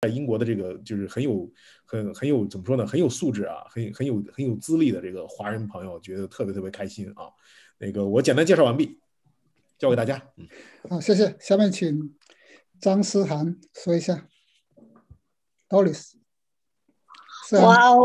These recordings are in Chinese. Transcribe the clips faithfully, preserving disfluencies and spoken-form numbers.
在英国的这个就是很有很很有怎么说呢，很有素质啊，很很有很有资历的这个华人朋友，觉得特别特别开心啊。那个我简单介绍完毕，交给大家。嗯， 好，谢谢。下面请张思涵说一下。Doris， 哇哦，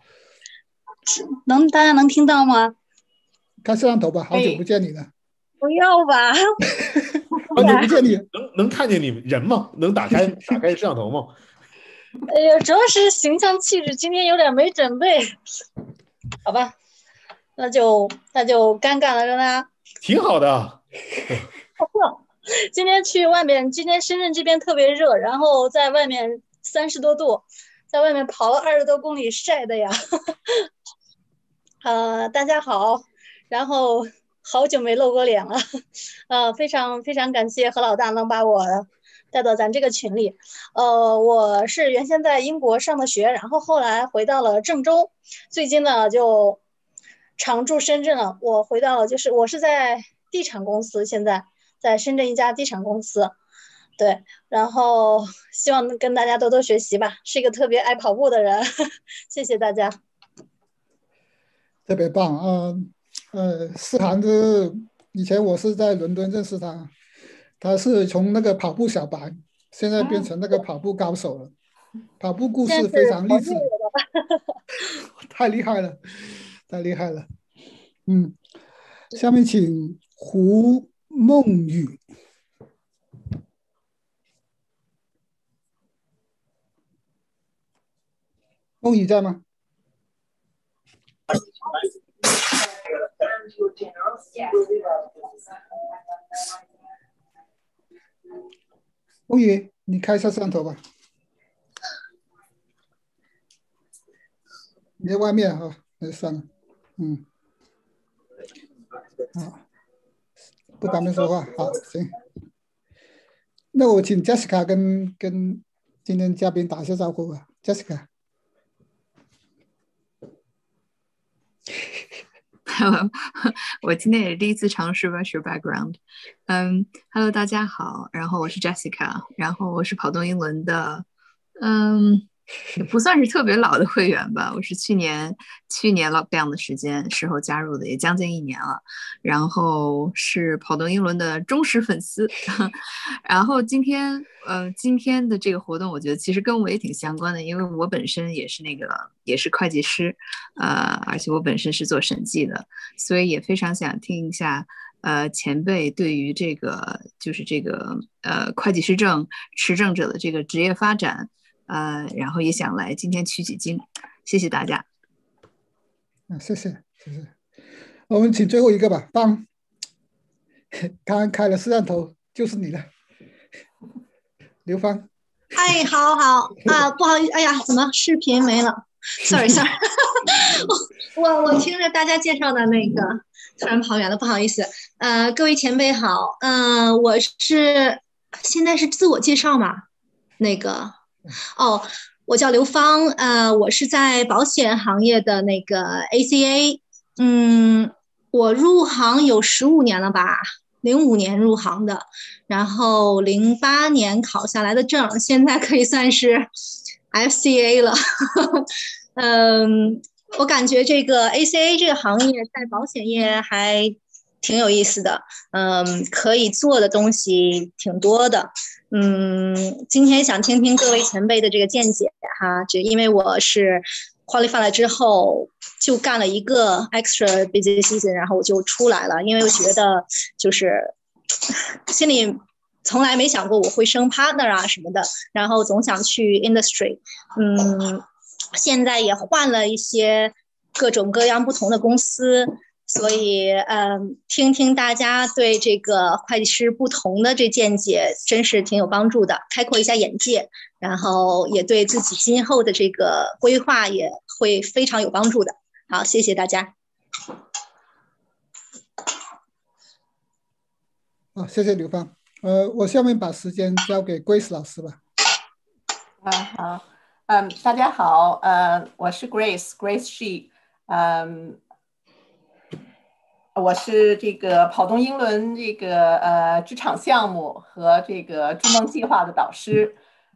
能大家能听到吗？ 开摄像头吧，好久不见你了。 不要吧， 好久不见你， 能能看见你人吗？能打开打开摄像头吗？ 哎呀，主要是形象气质，今天有点没准备，好吧，那就那就尴尬了，让大家挺好的。 今天去外面，今天深圳这边特别热，然后在外面三十多度，在外面跑了二十多公里，晒的呀。呃，大家好，然后好久没露过脸了，呃，非常非常感谢何老大能把我带到咱这个群里。呃，我是原先在英国上的学，然后后来回到了郑州，最近呢就常驻深圳了。我回到了，就是我是在地产公司，现在在深圳一家地产公司，对，然后希望能跟大家多多学习吧，是一个特别爱跑步的人，谢谢大家。 特别棒啊！呃，思涵是以前我是在伦敦认识他，他是从那个跑步小白，现在变成那个跑步高手了，跑步故事非常励志，太厉害了，太厉害了。嗯，下面请胡梦雨。梦雨在吗？梦雨，你开一下摄像头吧。你在外面哈，那算了。嗯，好，不方便说话。好，行。那我请 Jessica 跟跟今天嘉宾打一下招呼吧 ，Jessica。 我今天也是第一次尝试 virtual background。嗯 ，Hello， 大家好，然后我是 Jessica， 然后我是跑动英伦的，嗯，也不算是特别老的会员吧，我是去年去年 lockdown 的时间时候加入的，也将近一年了，然后是跑动英伦的忠实粉丝，然后今天呃今天的这个活动，我觉得其实跟我也挺相关的，因为我本身也是那个也是会计师，呃，而且我本身是做审计的，所以也非常想听一下。呃，前辈对于这个就是这个呃会计师证持证者的这个职业发展，呃，然后也想来今天取几经，谢谢大家。 啊，谢谢谢谢。我们请最后一个吧，方，刚刚开了摄像头，就是你了，刘芳。 哎，好好啊，不好意思，哎呀，怎么视频没了？Sorry Sorry， 我我听着大家介绍的那个，突然跑远了，不好意思。呃，各位前辈好，嗯、呃，我是现在是自我介绍嘛？那个哦，我叫刘芳，呃，我是在保险行业的那个 A C A， 嗯，我入行有十五年了吧。零五年入行的，然后零八年考下来的证，现在可以算是 F C A 了。嗯，我感觉这个 A C A 这个行业在保险业还挺有意思的，嗯，可以做的东西挺多的。嗯，今天想听听各位前辈的这个见解哈，就因为我是 qualify 了之后就干了一个 extra busy season， 然后我就出来了，因为我觉得就是心里从来没想过我会升 partner 啊什么的，然后总想去 industry， 嗯，现在也换了一些各种各样不同的公司。所以，嗯，听听大家对这个会计师不同的这见解，真是挺有帮助的，开阔一下眼界，然后也对自己今后的这个规划也会非常有帮助的。好，谢谢大家。 好，谢谢刘芳。呃，我下面把时间交给 Grace 老师吧。 啊，好，嗯，大家好，呃，我是 Grace Grace She， 嗯。我是这个跑动英伦这个呃职场项目和这个筑梦计划的导师，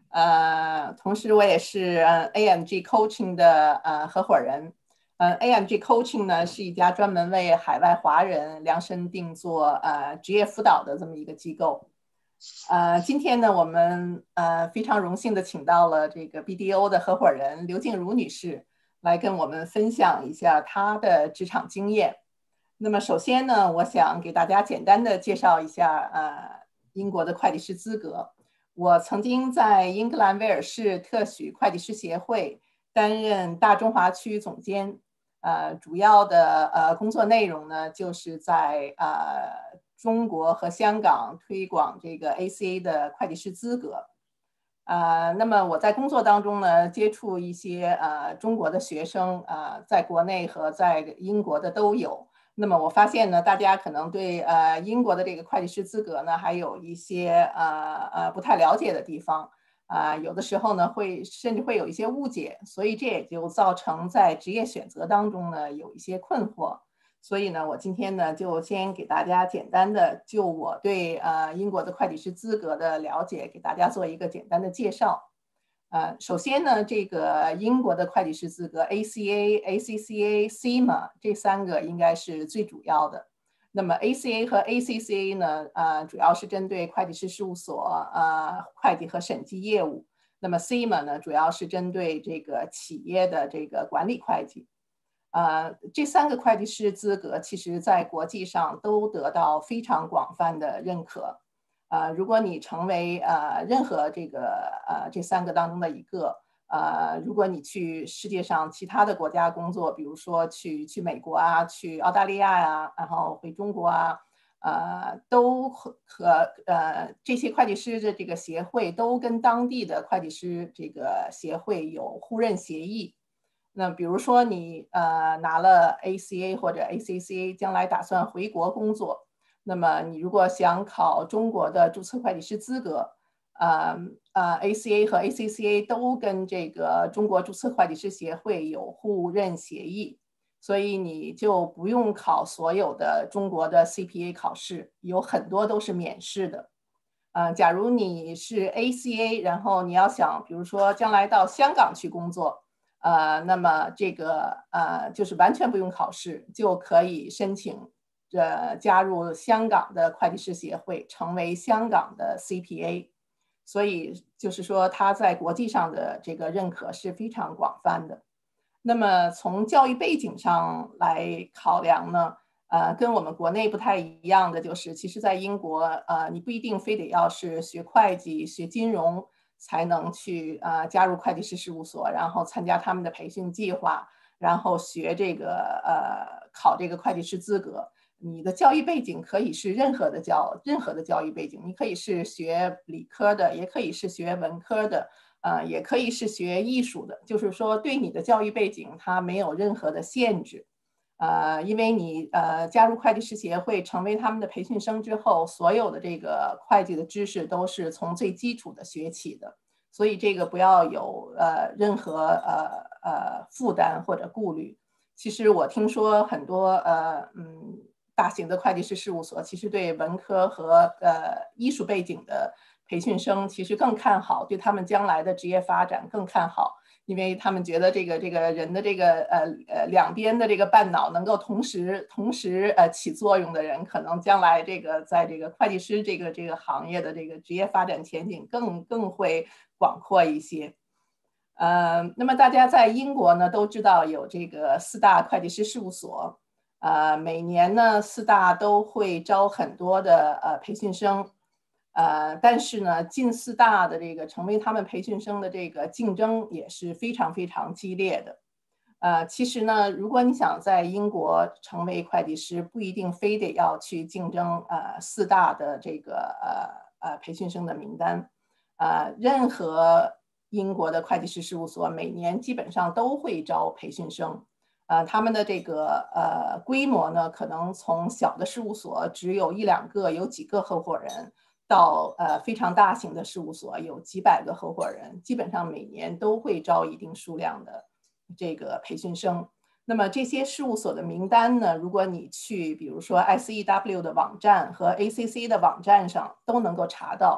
呃，同时我也是 A M G Coaching 的呃合伙人。呃 ，A M G Coaching 呢是一家专门为海外华人量身定做呃职业辅导的这么一个机构。呃，今天呢，我们呃非常荣幸的请到了这个 B D O 的合伙人刘静茹女士来跟我们分享一下她的职场经验。那么首先呢，我想给大家简单的介绍一下呃英国的会计师资格。我曾经在英格兰威尔士特许会计师协会担任大中华区总监，呃，主要的呃工作内容呢，就是在呃中国和香港推广这个 A C A 的会计师资格。呃，那么我在工作当中呢，接触一些呃中国的学生，呃，在国内和在英国的都有。那么我发现呢，大家可能对呃英国的这个会计师资格呢，还有一些呃呃不太了解的地方，啊、呃，有的时候呢会甚至会有一些误解，所以这也就造成在职业选择当中呢有一些困惑。所以呢，我今天呢就先给大家简单的就我对呃英国的会计师资格的了解，给大家做一个简单的介绍。呃，首先呢，这个英国的会计师资格 A C A、A C C A、C I M A 这三个应该是最主要的。那么 A C A 和 A C C A 呢，呃，主要是针对会计师事务所呃会计和审计业务。那么 C I M A 呢，主要是针对这个企业的这个管理会计。呃，这三个会计师资格其实在国际上都得到非常广泛的认可。呃，如果你成为呃任何这个呃这三个当中的一个，呃，如果你去世界上其他的国家工作，比如说去去美国啊，去澳大利亚呀、啊，然后回中国啊，呃，都和呃这些会计师的这个协会都跟当地的会计师这个协会有互认协议。那比如说你呃拿了 A C A 或者 A C C A， 将来打算回国工作。那么你如果想考中国的注册会计师资格，呃呃 A C A 和 A C C A 都跟这个中国注册会计师协会有互认协议，所以你就不用考所有的中国的 C P A 考试，有很多都是免试的。呃，假如你是 A C A， 然后你要想比如说将来到香港去工作，呃，那么这个呃就是完全不用考试就可以申请呃，加入香港的会计师协会，成为香港的 C P A， 所以就是说它在国际上的这个认可是非常广泛的。那么从教育背景上来考量呢，呃，跟我们国内不太一样的就是，其实在英国，呃，你不一定非得要是学会计、学金融才能去呃加入会计师事务所，然后参加他们的培训计划，然后学这个呃考这个会计师资格。你的教育背景可以是任何的教任何的教育背景，你可以是学理科的，也可以是学文科的，呃，也可以是学艺术的，就是说对你的教育背景它没有任何的限制。呃，因为你呃加入会计师协会，成为他们的培训生之后，所有的这个会计的知识都是从最基础的学起的，所以这个不要有呃任何呃呃负担或者顾虑。其实我听说很多呃嗯。大型的会计师事务所其实对文科和呃艺术背景的培训生其实更看好，对他们将来的职业发展更看好，因为他们觉得这个这个人的这个呃呃两边的这个半脑能够同时同时呃起作用的人，可能将来这个在这个会计师这个这个行业的这个职业发展前景更更会广阔一些。呃，那么大家在英国呢都知道有这个四大会计师事务所。呃，每年呢，四大都会招很多的呃培训生，呃，但是呢，进四大的这个成为他们培训生的这个竞争也是非常非常激烈的。呃，其实呢，如果你想在英国成为会计师，不一定非得要去竞争呃四大的这个呃呃培训生的名单，呃，任何英国的会计师事务所每年基本上都会招培训生。呃，他们的这个呃规模呢，可能从小的事务所只有一两个，有几个合伙人，到呃非常大型的事务所有几百个合伙人，基本上每年都会招一定数量的这个培训生。那么这些事务所的名单呢，如果你去比如说 S E W 的网站和 A C C 的网站上都能够查到。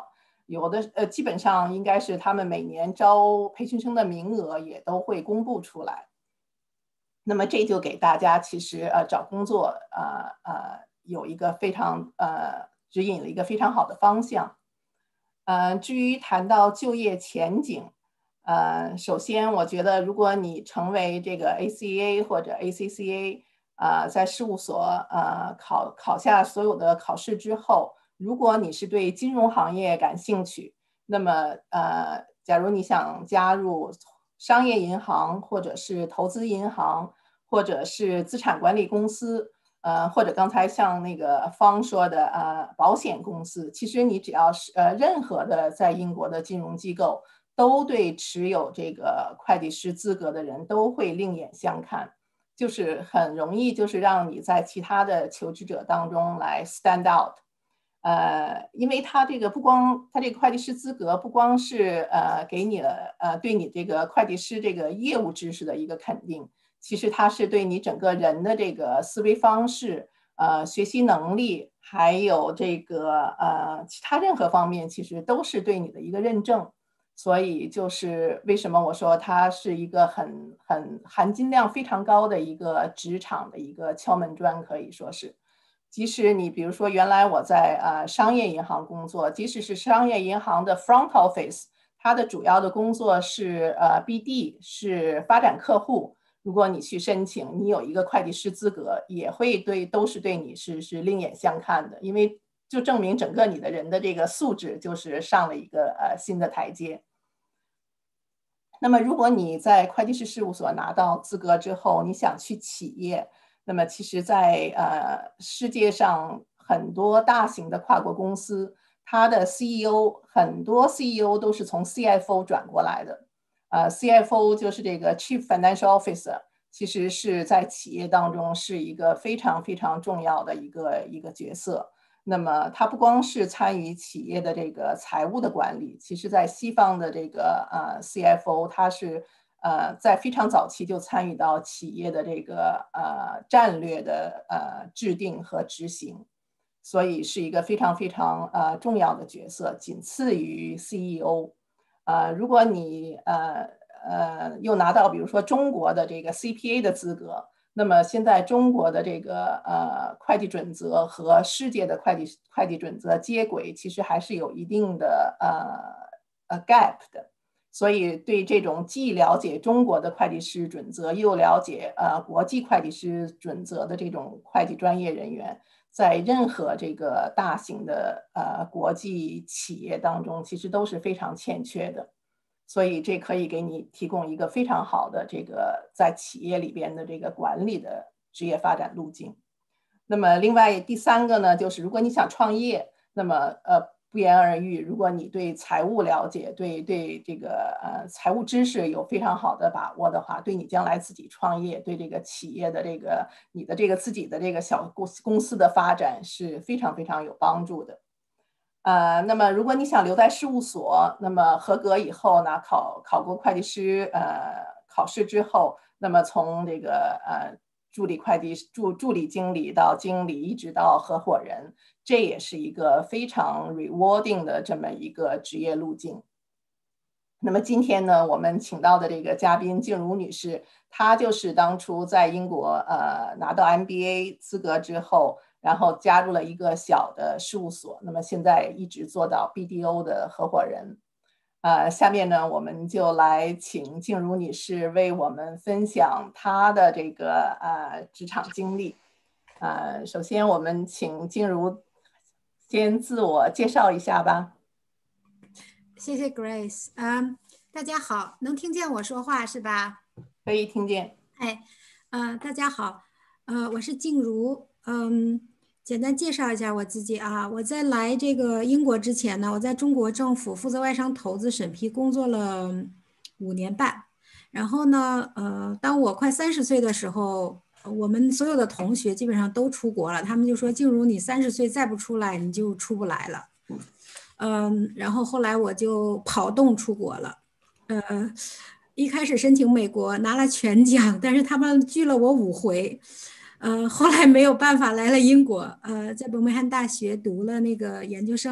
有的呃基本上应该是他们每年招培训生的名额也都会公布出来。那么这就给大家其实呃找工作呃呃有一个非常呃指引了一个非常好的方向。呃，至于谈到就业前景，呃，首先我觉得如果你成为这个 A C A 或者 A C C A， 呃，在事务所呃考考下所有的考试之后，如果你是对金融行业感兴趣，那么呃，假如你想加入商业银行或者是投资银行或者是资产管理公司，呃，或者刚才像那个方说的呃保险公司，其实你只要是呃任何的在英国的金融机构都对持有这个会计师资格的人都会另眼相看，就是很容易就是让你在其他的求职者当中来 stand out。呃，因为他这个不光他这个会计师资格不光是呃给你了呃对你这个会计师这个业务知识的一个肯定，其实它是对你整个人的这个思维方式、呃学习能力，还有这个呃其他任何方面，其实都是对你的一个认证。所以就是为什么我说它是一个很很含金量非常高的一个职场的一个敲门砖，可以说是。即使你比如说原来我在呃商业银行工作，即使是商业银行的 front office， 它的主要的工作是呃 B D， 是发展客户。如果你去申请，你有一个会计师资格，也会对都是对你是是另眼相看的，因为就证明整个你的人的这个素质就是上了一个呃新的台阶。那么如果你在会计师事务所拿到资格之后，你想去企业，那么其实在呃世界上很多大型的跨国公司，它的 C E O 很多 C E O 都是从 C F O 转过来的。呃 C F O 就是这个 Chief Financial Officer， 其实是在企业当中是一个非常非常重要的一个一个角色。那么它不光是参与企业的这个财务的管理，其实在西方的这个呃 C F O， 它是呃在非常早期就参与到企业的这个呃战略的呃制定和执行，所以是一个非常非常呃重要的角色，仅次于 C E O。呃，如果你呃呃又拿到比如说中国的这个 C P A 的资格，那么现在中国的这个呃会计准则和世界的会计会计准则接轨，其实还是有一定的呃呃 gap 的。所以对这种既了解中国的会计师准则，又了解呃国际会计师准则的这种会计专业人员，在任何这个大型的呃国际企业当中，其实都是非常欠缺的。所以这可以给你提供一个非常好的这个在企业里边的这个管理的职业发展路径。那么另外第三个呢，就是如果你想创业，那么呃不言而喻，如果你对财务了解，对对这个呃财务知识有非常好的把握的话，对你将来自己创业，对这个企业的这个你的这个自己的这个小公公司的发展是非常非常有帮助的。呃，那么如果你想留在事务所，那么合格以后呢，考考过会计师呃考试之后，那么从这个呃助理会计助助理经理到经理，一直到合伙人，这也是一个非常 rewarding 的这么一个职业路径。那么今天呢，我们请到的这个嘉宾静茹女士，她就是当初在英国呃拿到 M B A 资格之后，然后加入了一个小的事务所，那么现在一直做到 B D O 的合伙人。呃，下面呢，我们就来请静茹女士为我们分享她的这个呃职场经历。呃，首先我们请静茹先自我介绍一下吧。 谢谢 Grace。嗯，大家好，能听见我说话是吧？ 可以听见。 哎，呃，大家好，呃，我是静茹。嗯，简单介绍一下我自己啊。我在来这个英国之前呢，我在中国政府负责外商投资审批工作了五年半。然后呢，呃，当我快三十岁的时候，我们所有的同学基本上都出国了，他们就说：“静茹，你三十岁再不出来，你就出不来了。”嗯，然后后来我就跑动出国了。呃，一开始申请美国拿了全奖，但是他们拒了我五回。呃，后来没有办法来了英国，呃，在伯明翰大学读了那个研究生，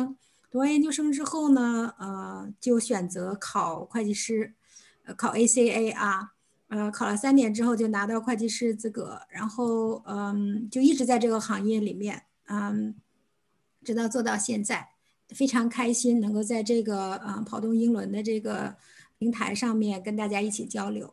读完研究生之后呢，呃，就选择考会计师，呃，考 A C A 啊，呃，考了三年之后就拿到会计师资格，然后嗯，就一直在这个行业里面，嗯，直到做到现在，非常开心能够在这个呃跑动英伦的这个平台上面跟大家一起交流。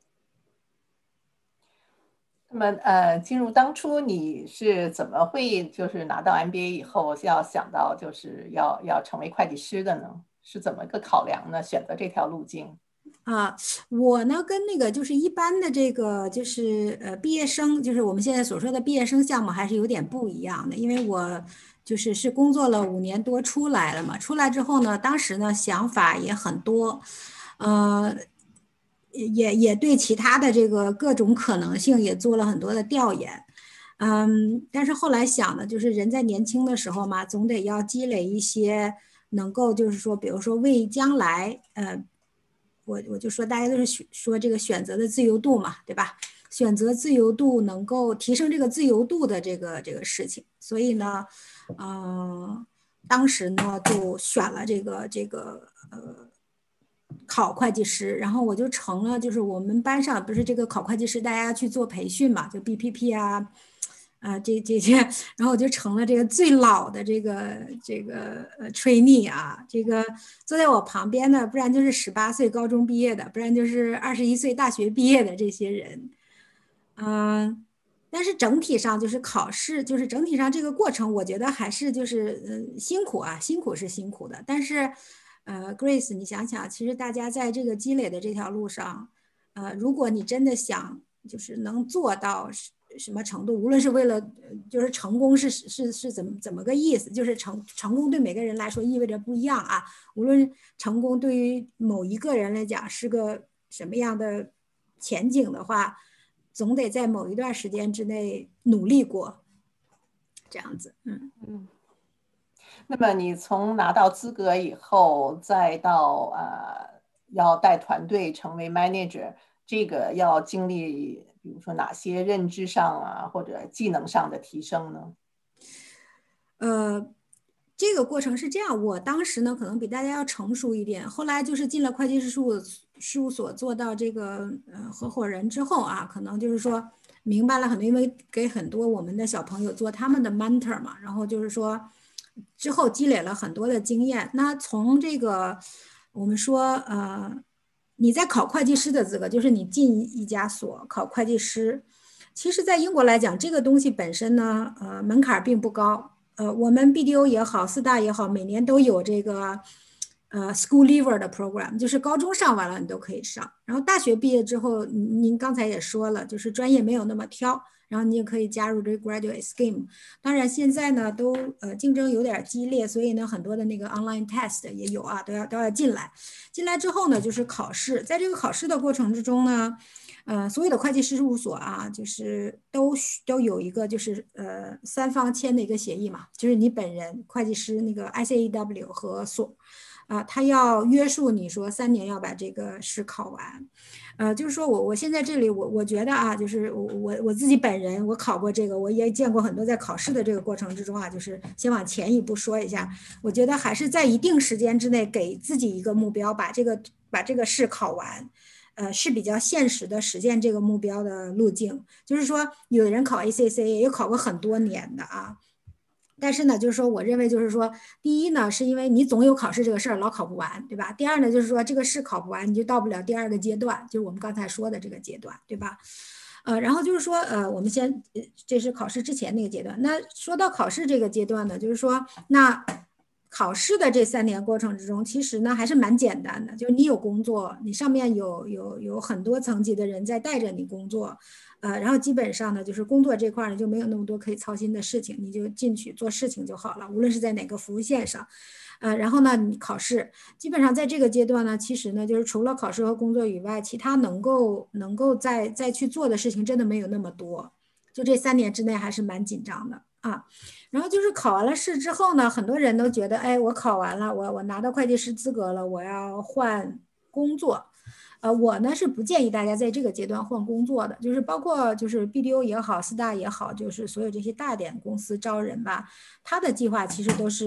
那么，呃，进入当初你是怎么会就是拿到 M B A 以后要想到就是要要成为会计师的呢？是怎么个考量呢？选择这条路径？ 啊，我呢跟那个就是一般的这个就是呃毕业生，就是我们现在所说的毕业生项目还是有点不一样的，因为我就是是工作了五年多出来了嘛，出来之后呢，当时呢想法也很多，呃。也也对其他的这个各种可能性也做了很多的调研，嗯，但是后来想呢，就是人在年轻的时候嘛，总得要积累一些能够就是说，比如说为将来，呃，我我就说大家都是说这个选择的自由度嘛，对吧？选择自由度能够提升这个自由度的这个这个事情，所以呢，嗯、呃，当时呢就选了这个这个呃。考会计师，然后我就成了，就是我们班上不是这个考会计师，大家去做培训嘛，就 B P P 啊，啊这这些，然后我就成了这个最老的这个这个呃 trainee 啊，这个坐在我旁边的，不然就是十八岁高中毕业的，不然就是二十一岁大学毕业的这些人，嗯。但是整体上就是考试，就是整体上这个过程，我觉得还是就是嗯辛苦啊，辛苦是辛苦的，但是。呃 ，Grace， 你想想，其实大家在这个积累的这条路上，呃，如果你真的想就是能做到什么程度，无论是为了就是成功是是是怎么怎么个意思，就是成成功对每个人来说意味着不一样啊。无论成功对于某一个人来讲是个什么样的前景的话，总得在某一段时间之内努力过，这样子，嗯嗯。那么你从拿到资格以后，再到呃要带团队成为 manager， 这个要经历比如说哪些认知上啊或者技能上的提升呢？ 呃，这个过程是这样，我当时呢可能比大家要成熟一点，后来就是进了会计师事务事务所，做到这个呃合伙人之后啊，可能就是说明白了很多，因为给很多我们的小朋友做他们的 mentor 嘛，然后就是说。之后积累了很多的经验。那从这个我们说，呃，你在考会计师的资格，就是你进一家所考会计师。其实，在英国来讲，这个东西本身呢，呃，门槛并不高。呃，我们 B D O 也好，四大也好，每年都有这个呃 School Leaver 的 program， 就是高中上完了你都可以上。然后大学毕业之后，您刚才也说了，就是专业没有那么挑。然后你也可以加入这个 graduate scheme。当然现在呢都呃竞争有点激烈，所以呢很多的那个 online test 也有啊，都要都要进来。进来之后呢就是考试，在这个考试的过程之中呢，呃所有的会计师事务所啊，就是都都有一个就是呃三方签的一个协议嘛，就是你本人会计师那个 I C A W 和所。啊，他要约束你说三年要把这个试考完，呃，就是说我我现在这里我我觉得啊，就是我我我自己本人我考过这个，我也见过很多在考试的这个过程之中啊，就是先往前一步说一下，我觉得还是在一定时间之内给自己一个目标，把这个把这个试考完，呃，是比较现实的实现这个目标的路径。就是说，有的人考 A C C A 也考过很多年的啊。但是呢，就是说，我认为就是说，第一呢，是因为你总有考试这个事儿，老考不完，对吧？第二呢，就是说这个试考不完，你就到不了第二个阶段，就是我们刚才说的这个阶段，对吧？呃，然后就是说，呃，我们先，这是考试之前那个阶段。那说到考试这个阶段呢，就是说，那考试的这三年过程之中，其实呢还是蛮简单的，就是你有工作，你上面有有有很多层级的人在带着你工作。呃，然后基本上呢，就是工作这块呢就没有那么多可以操心的事情，你就进去做事情就好了，无论是在哪个服务线上。呃，然后呢，你考试基本上在这个阶段呢，其实呢，就是除了考试和工作以外，其他能够能够再再去做的事情真的没有那么多。就这三年之内还是蛮紧张的啊。然后就是考完了试之后呢，很多人都觉得，哎，我考完了，我我拿到会计师资格了，我要换工作。呃，我呢是不建议大家在这个阶段换工作的，就是包括就是 B D O 也好，四大也好，就是所有这些大点公司招人吧，他的计划其实都是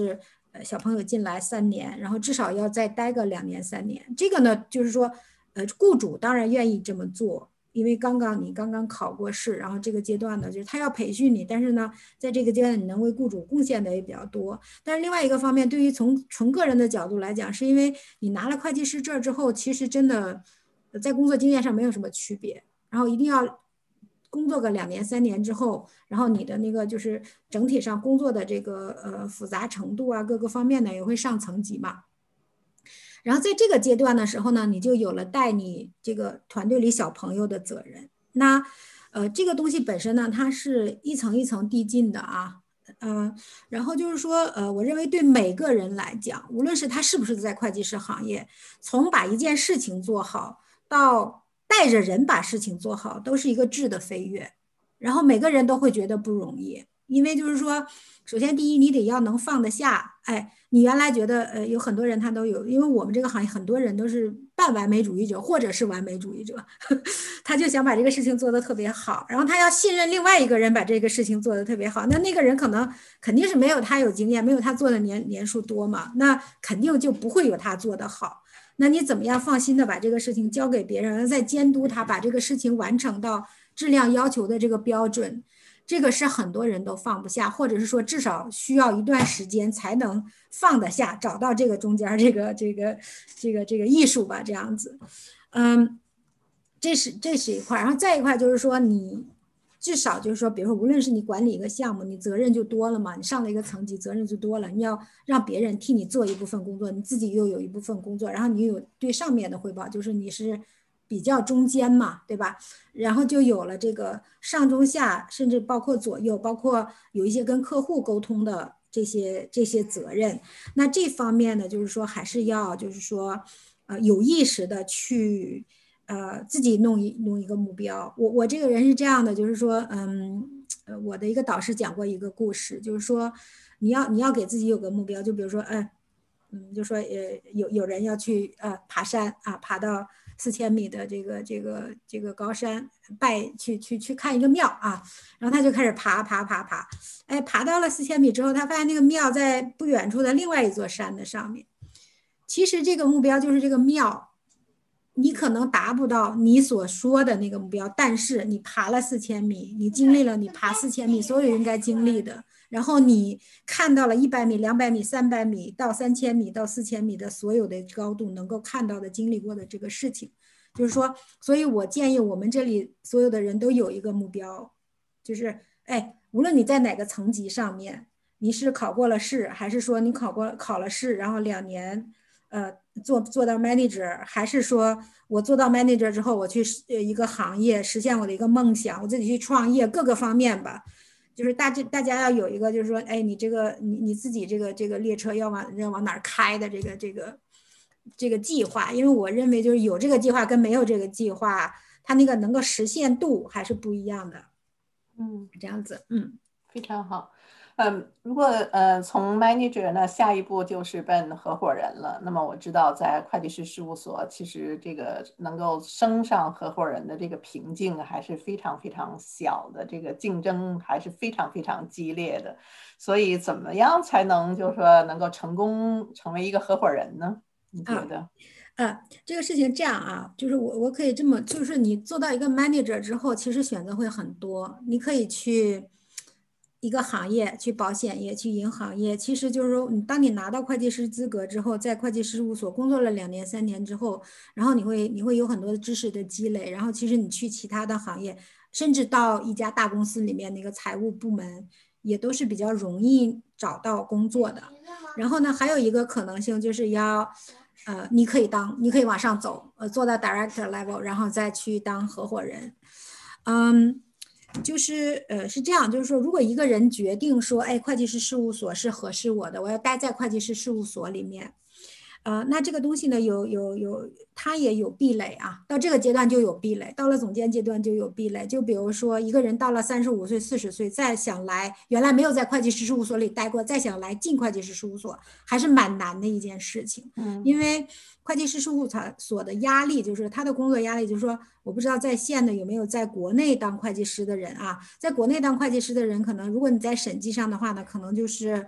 呃小朋友进来三年，然后至少要再待个两年三年。这个呢，就是说，呃，雇主当然愿意这么做，因为刚刚你刚刚考过试，然后这个阶段呢，就是他要培训你，但是呢，在这个阶段你能为雇主贡献的也比较多。但是另外一个方面，对于从纯个人的角度来讲，是因为你拿了会计师证之后，其实真的在工作经验上没有什么区别，然后一定要工作个两年三年之后，然后你的那个就是整体上工作的这个呃复杂程度啊，各个方面呢也会上层级嘛。然后在这个阶段的时候呢，你就有了带你这个团队里小朋友的责任。那呃这个东西本身呢，它是一层一层递进的啊。呃，然后就是说，呃，我认为对每个人来讲，无论是他是不是在会计师行业，从把一件事情做好到带着人把事情做好，都是一个质的飞跃。然后每个人都会觉得不容易，因为就是说，首先第一，你得要能放得下。哎，你原来觉得呃有很多人他都有，因为我们这个行业很多人都是半完美主义者或者是完美主义者，呵呵，他就想把这个事情做得特别好，然后他要信任另外一个人把这个事情做得特别好，那那个人可能肯定是没有他有经验，没有他做的年年数多嘛，那肯定就不会有他做得好。那你怎么样放心的把这个事情交给别人，再监督他把这个事情完成到质量要求的这个标准，这个是很多人都放不下，或者是说至少需要一段时间才能放得下，找到这个中间这个这个这个这个艺术吧，这样子。嗯，这是这是一块，然后再一块就是说你至少就是说，比如说无论是你管理一个项目，你责任就多了嘛，你上了一个层级，责任就多了，你要让别人替你做一部分工作，你自己又有一部分工作，然后你有对上面的汇报，就是你是比较中间嘛，对吧？然后就有了这个上中下，甚至包括左右，包括有一些跟客户沟通的这些这些责任。那这方面呢，就是说还是要就是说，呃，有意识的去。呃，自己弄一弄一个目标。我我这个人是这样的，就是说，嗯，呃，我的一个导师讲过一个故事，就是说，你要你要给自己有个目标，就比如说，嗯、呃，嗯，就说呃，有有人要去呃爬山啊，爬到四千米的这个这个这个高山，拜去去去看一个庙啊，然后他就开始爬爬爬爬，哎，爬到了四千米之后，他发现那个庙在不远处的另外一座山的上面。其实这个目标就是这个庙。你可能达不到你所说的那个目标，但是你爬了四千米，你经历了你爬四千米所有应该经历的，然后你看到了一百米、两百米、三百米到三千米到四千米的所有的高度能够看到的、经历过的这个事情，就是说，所以我建议我们这里所有的人都有一个目标，就是哎，无论你在哪个层级上面，你是考过了试，还是说你考过考了试，然后两年。呃，做做到 manager， 还是说我做到 manager 之后，我去一个行业实现我的一个梦想，我自己去创业，各个方面吧，就是大家大家要有一个，就是说，哎，你这个你你自己这个这个列车要往要往哪儿开的这个这个这个计划，因为我认为就是有这个计划跟没有这个计划，它那个能够实现度还是不一样的。 嗯， 这样子，嗯， 非常好。嗯，如果呃从 manager 呢，下一步就是奔合伙人了。那么我知道在会计师事务所，其实这个能够升上合伙人的这个瓶颈还是非常非常小的，这个竞争还是非常非常激烈的。所以怎么样才能就是说能够成功成为一个合伙人呢？你觉得？ 啊呃，这个事情这样啊，就是我我可以这么，就是你做到一个 manager 之后，其实选择会很多，你可以去。一个行业，去保险业，去银行业，其实就是说，你当你拿到会计师资格之后，在会计师事务所工作了两年、三年之后，然后你会你会有很多的知识的积累，然后其实你去其他的行业，甚至到一家大公司里面那个财务部门，也都是比较容易找到工作的。然后呢，还有一个可能性就是要，呃，你可以当，你可以往上走，呃，做到 director level， 然后再去当合伙人，嗯。就是呃是这样，就是说，如果一个人决定说，哎，会计师事务所是合适我的，我要待在会计师事务所里面，呃，那这个东西呢，有有有，它也有壁垒啊。到这个阶段就有壁垒，到了总监阶段就有壁垒。就比如说，一个人到了三十五岁、四十岁，再想来，原来没有在会计师事务所里待过，再想来进会计师事务所，还是蛮难的一件事情。 嗯， 因为会计师事务所的压力，就是他的工作压力，就是说，我不知道在线的有没有在国内当会计师的人啊？在国内当会计师的人，可能如果你在审计上的话呢，可能就是。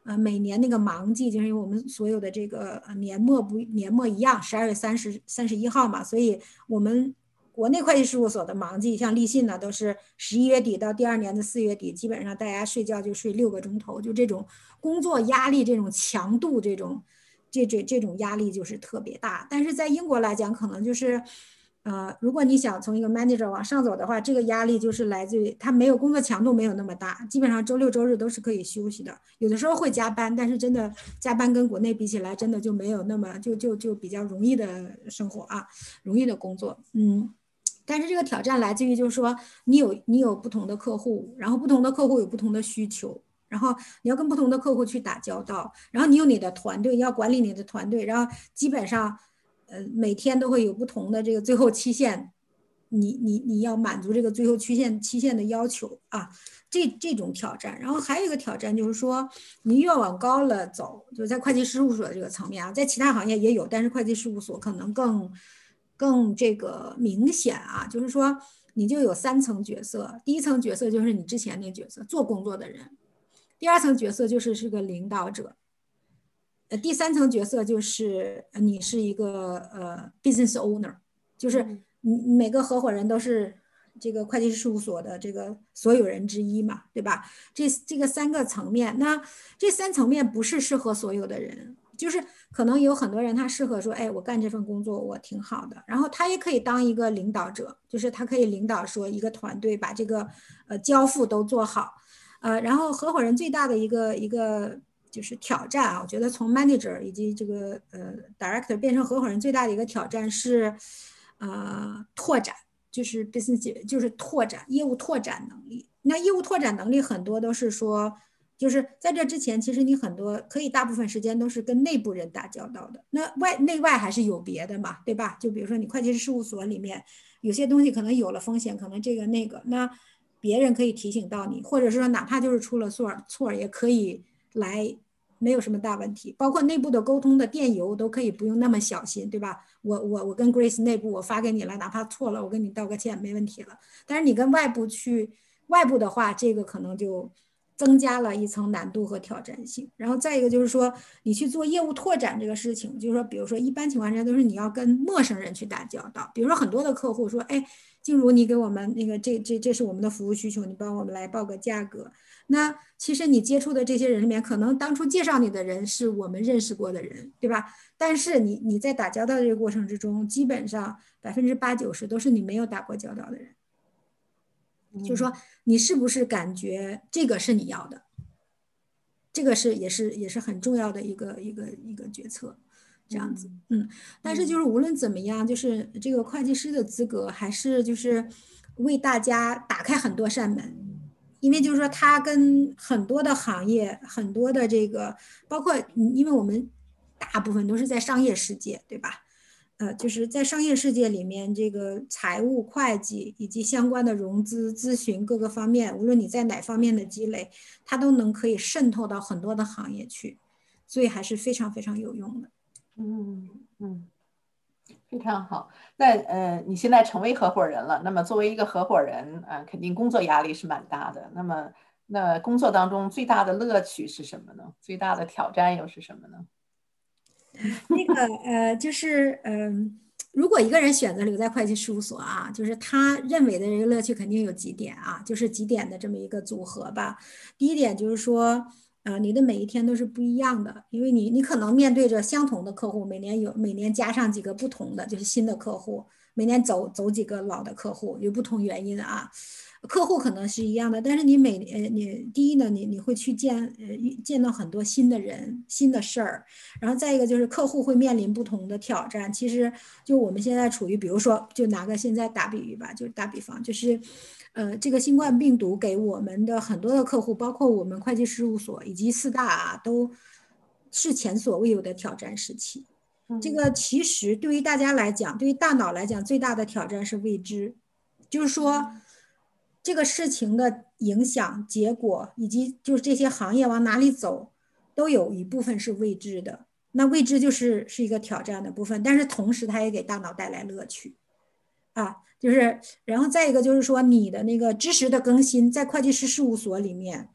呃，每年那个忙季，就是因为我们所有的这个年末不年末一样，十二月三十三十一号嘛，所以我们国内会计事务所的忙季，像立信呢，都是十一月底到第二年的四月底，基本上大家睡觉就睡六个钟头，就这种工作压力、这种强度、这种这这这种压力就是特别大。但是在英国来讲，可能就是。呃，如果你想从一个 manager 往上走的话，这个压力就是来自于他没有工作强度没有那么大，基本上周六周日都是可以休息的，有的时候会加班，但是真的加班跟国内比起来，真的就没有那么就就就比较容易的生活啊，容易的工作，嗯。但是这个挑战来自于就是说你有你有不同的客户，然后不同的客户有不同的需求，然后你要跟不同的客户去打交道，然后你有你的团队，要管理你的团队，然后基本上。呃，每天都会有不同的这个最后期限，你你你要满足这个最后期限期限的要求啊，这这种挑战。然后还有一个挑战就是说，你越往高了走，就在会计事务所这个层面啊，在其他行业也有，但是会计事务所可能更更这个明显啊，就是说你就有三层角色，第一层角色就是你之前那个角色，做工作的人；第二层角色就是是个领导者。呃，第三层角色就是你是一个呃 business owner， 就是你每个合伙人都是这个会计师事务所的这个所有人之一嘛，对吧？这这个三个层面，那这三层面不是适合所有的人，就是可能有很多人他适合说，哎，我干这份工作我挺好的，然后他也可以当一个领导者，就是他可以领导说一个团队把这个呃交付都做好，呃，然后合伙人最大的一个一个。就是挑战啊，我觉得从 manager 以及这个呃 director 变成合伙人最大的一个挑战是，呃拓展，就是 business 就是拓展业务拓展能力。那业务拓展能力很多都是说，就是在这之前，其实你很多可以大部分时间都是跟内部人打交道的。那外内外还是有别的嘛，对吧？就比如说你会计师事务所里面有些东西可能有了风险，可能这个那个，那别人可以提醒到你，或者是说哪怕就是出了错错也可以来。没有什么大问题，包括内部的沟通的电邮都可以不用那么小心，对吧？我我我跟 Grace 内部我发给你了，哪怕错了，我跟你道个歉，没问题了。但是你跟外部去，外部的话，这个可能就增加了一层难度和挑战性。然后再一个就是说，你去做业务拓展这个事情，就是说，比如说一般情况下都是你要跟陌生人去打交道，比如说很多的客户说，哎，静茹，你给我们那个这这这是我们的服务需求，你帮我们来报个价格。那其实你接触的这些人里面，可能当初介绍你的人是我们认识过的人，对吧？但是你你在打交道的这个过程之中，基本上百分之八九十都是你没有打过交道的人。嗯、就是说，你是不是感觉这个是你要的？这个是也是也是很重要的一个一个一个决策，这样子。嗯，但是就是无论怎么样，就是这个会计师的资格还是就是为大家打开很多扇门。因为就是说，它跟很多的行业、很多的这个，包括因为我们大部分都是在商业世界，对吧？呃，就是在商业世界里面，这个财务、会计以及相关的融资咨询各个方面，无论你在哪方面的积累，它都能可以渗透到很多的行业去，所以还是非常非常有用的。 嗯嗯。非常好，那呃，你现在成为合伙人了，那么作为一个合伙人啊、呃，肯定工作压力是蛮大的。那么，那工作当中最大的乐趣是什么呢？最大的挑战又是什么呢？ 那个呃，就是嗯、呃，如果一个人选择留在会计事务所啊，就是他认为的这个乐趣肯定有几点啊，就是几点的这么一个组合吧。第一点就是说。呃，你的每一天都是不一样的，因为你你可能面对着相同的客户，每年有每年加上几个不同的，就是新的客户，每年走走几个老的客户，有不同原因啊。客户可能是一样的，但是你每呃你第一呢，你你会去见呃见到很多新的人、新的事儿，然后再一个就是客户会面临不同的挑战。其实就我们现在处于，比如说就拿个现在打比喻吧，就打比方就是。呃，这个新冠病毒给我们的很多的客户，包括我们会计事务所以及四大啊，都是前所未有的挑战时期。这个其实对于大家来讲，对于大脑来讲，最大的挑战是未知，就是说这个事情的影响、结果以及就是这些行业往哪里走，都有一部分是未知的。那未知就是是一个挑战的部分，但是同时它也给大脑带来乐趣啊。就是，然后再一个就是说，你的那个知识的更新，在会计师事务所里面，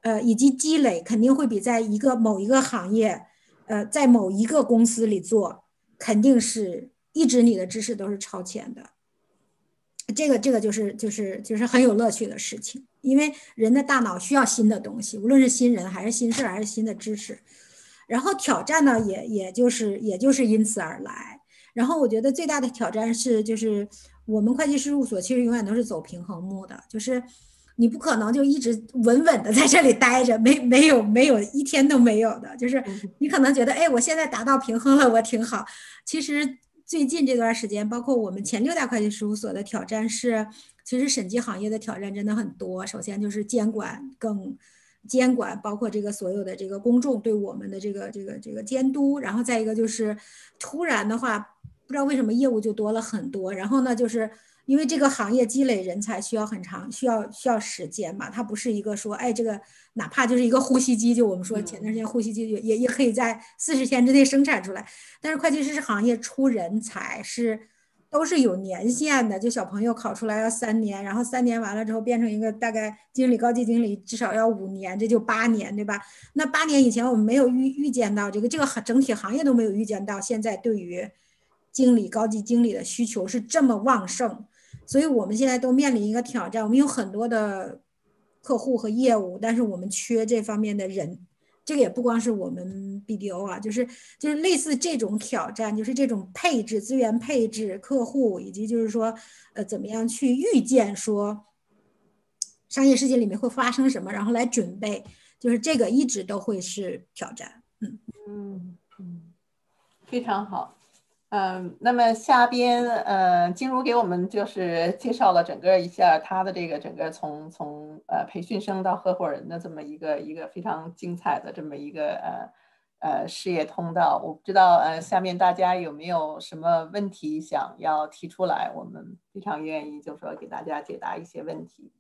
呃，以及积累肯定会比在一个某一个行业，呃，在某一个公司里做，肯定是一直你的知识都是超前的。这个这个就是就是就是很有乐趣的事情，因为人的大脑需要新的东西，无论是新人还是新事还是新的知识。然后挑战呢，也也就是也就是因此而来。然后我觉得最大的挑战是，就是我们会计事务所其实永远都是走平衡木的，就是你不可能就一直稳稳的在这里待着，没没有没有一天都没有的，就是你可能觉得，哎，我现在达到平衡了，我挺好。其实最近这段时间，包括我们前六大会计事务所的挑战是，其实审计行业的挑战真的很多。首先就是监管更。监管包括这个所有的这个公众对我们的这个这个这个监督，然后再一个就是突然的话，不知道为什么业务就多了很多，然后呢，就是因为这个行业积累人才需要很长，需要需要时间嘛，它不是一个说，哎，这个哪怕就是一个呼吸机，就我们说前段时间呼吸机也也也可以在四十天之内生产出来，但是会计师行业出人才是。都是有年限的，就小朋友考出来要三年，然后三年完了之后变成一个大概经理、高级经理，至少要五年，这就八年，对吧？那八年以前我们没有预预见到这个，这个整体行业都没有预见到，现在对于经理、高级经理的需求是这么旺盛，所以我们现在都面临一个挑战，我们有很多的客户和业务，但是我们缺这方面的人。这个也不光是我们 B D O 啊，就是就是类似这种挑战，就是这种配置、资源配置、客户，以及就是说，呃，怎么样去预见说商业世界里面会发生什么，然后来准备，就是这个一直都会是挑战。嗯嗯嗯，非常好。嗯，那么下边呃，金如给我们就是介绍了整个一下他的这个整个从从呃培训生到合伙人的这么一个一个非常精彩的这么一个呃呃事业通道。我不知道呃下面大家有没有什么问题想要提出来，我们非常愿意就是说给大家解答一些问题。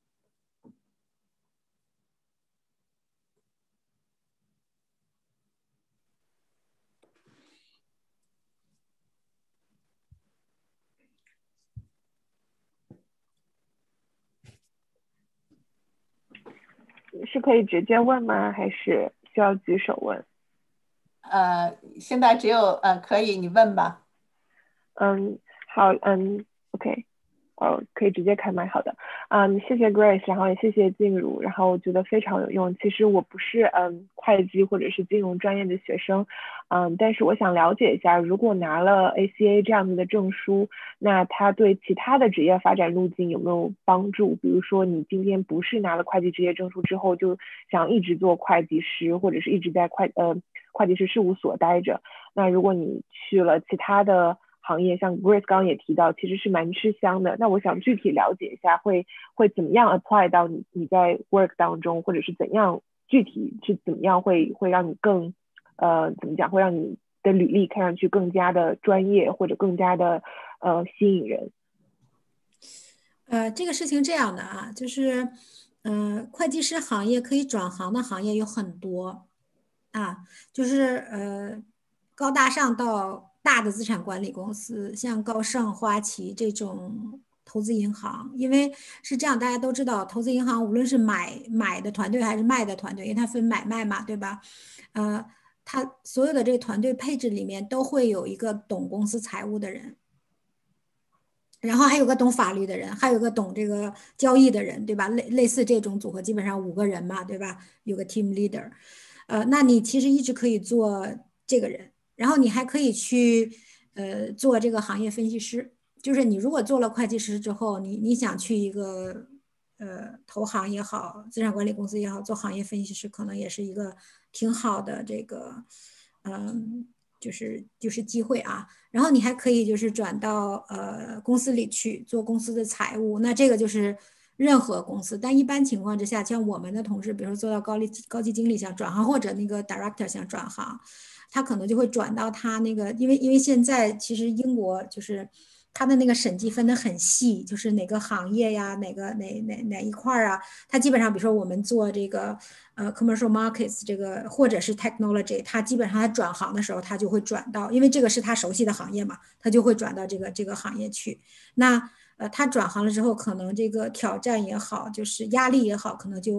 是可以直接问吗？还是需要举手问？ 呃，现在只有呃，可以你问吧。 嗯，好，嗯 ，OK， 哦，可以直接开麦，好的。嗯，谢谢 Grace， 然后也谢谢静茹，然后我觉得非常有用。其实我不是嗯会计或者是金融专业的学生，嗯，但是我想了解一下，如果拿了 A C A 这样子的证书，那它对其他的职业发展路径有没有帮助？比如说你今天不是拿了会计职业证书之后，就想一直做会计师，或者是一直在会呃会计师事务所待着，那如果你去了其他的行业，像 Grace 刚刚也提到，其实是蛮吃香的。那我想具体了解一下，会会怎么样 apply 到你你在 work 当中，或者是怎样具体是怎么样会会让你更呃怎么讲，会让你的履历看上去更加的专业，或者更加的呃吸引人。 呃，这个事情这样的啊，就是呃，会计师行业可以转行的行业有很多啊，就是呃高大上到大的资产管理公司，像高盛、花旗这种投资银行，因为是这样，大家都知道，投资银行无论是买买的团队还是卖的团队，因为它分买卖嘛，对吧？呃，它所有的这个团队配置里面都会有一个懂公司财务的人。然后还有个懂法律的人，还有个懂这个交易的人，对吧？类类似这种组合，基本上五个人嘛，对吧？有个 team leader，呃，那你其实一直可以做这个人，然后你还可以去呃做这个行业分析师，就是你如果做了会计师之后，你你想去一个呃投行也好，资产管理公司也好，做行业分析师，可能也是一个挺好的这个嗯。呃就是就是机会啊，然后你还可以就是转到呃公司里去做公司的财务，那这个就是任何公司，但一般情况之下，像我们的同事，比如说做到高级高级经理想转行，或者那个 director 想转行，他可能就会转到他那个，因为因为现在其实英国就是他的那个审计分得很细，就是哪个行业呀，哪个哪哪哪一块啊，他基本上比如说我们做这个呃 commercial markets 这个或者是 technology， 他基本上他转行的时候他就会转到，因为这个是他熟悉的行业嘛，他就会转到这个这个行业去。那呃他转行了之后，可能这个挑战也好，就是压力也好，可能就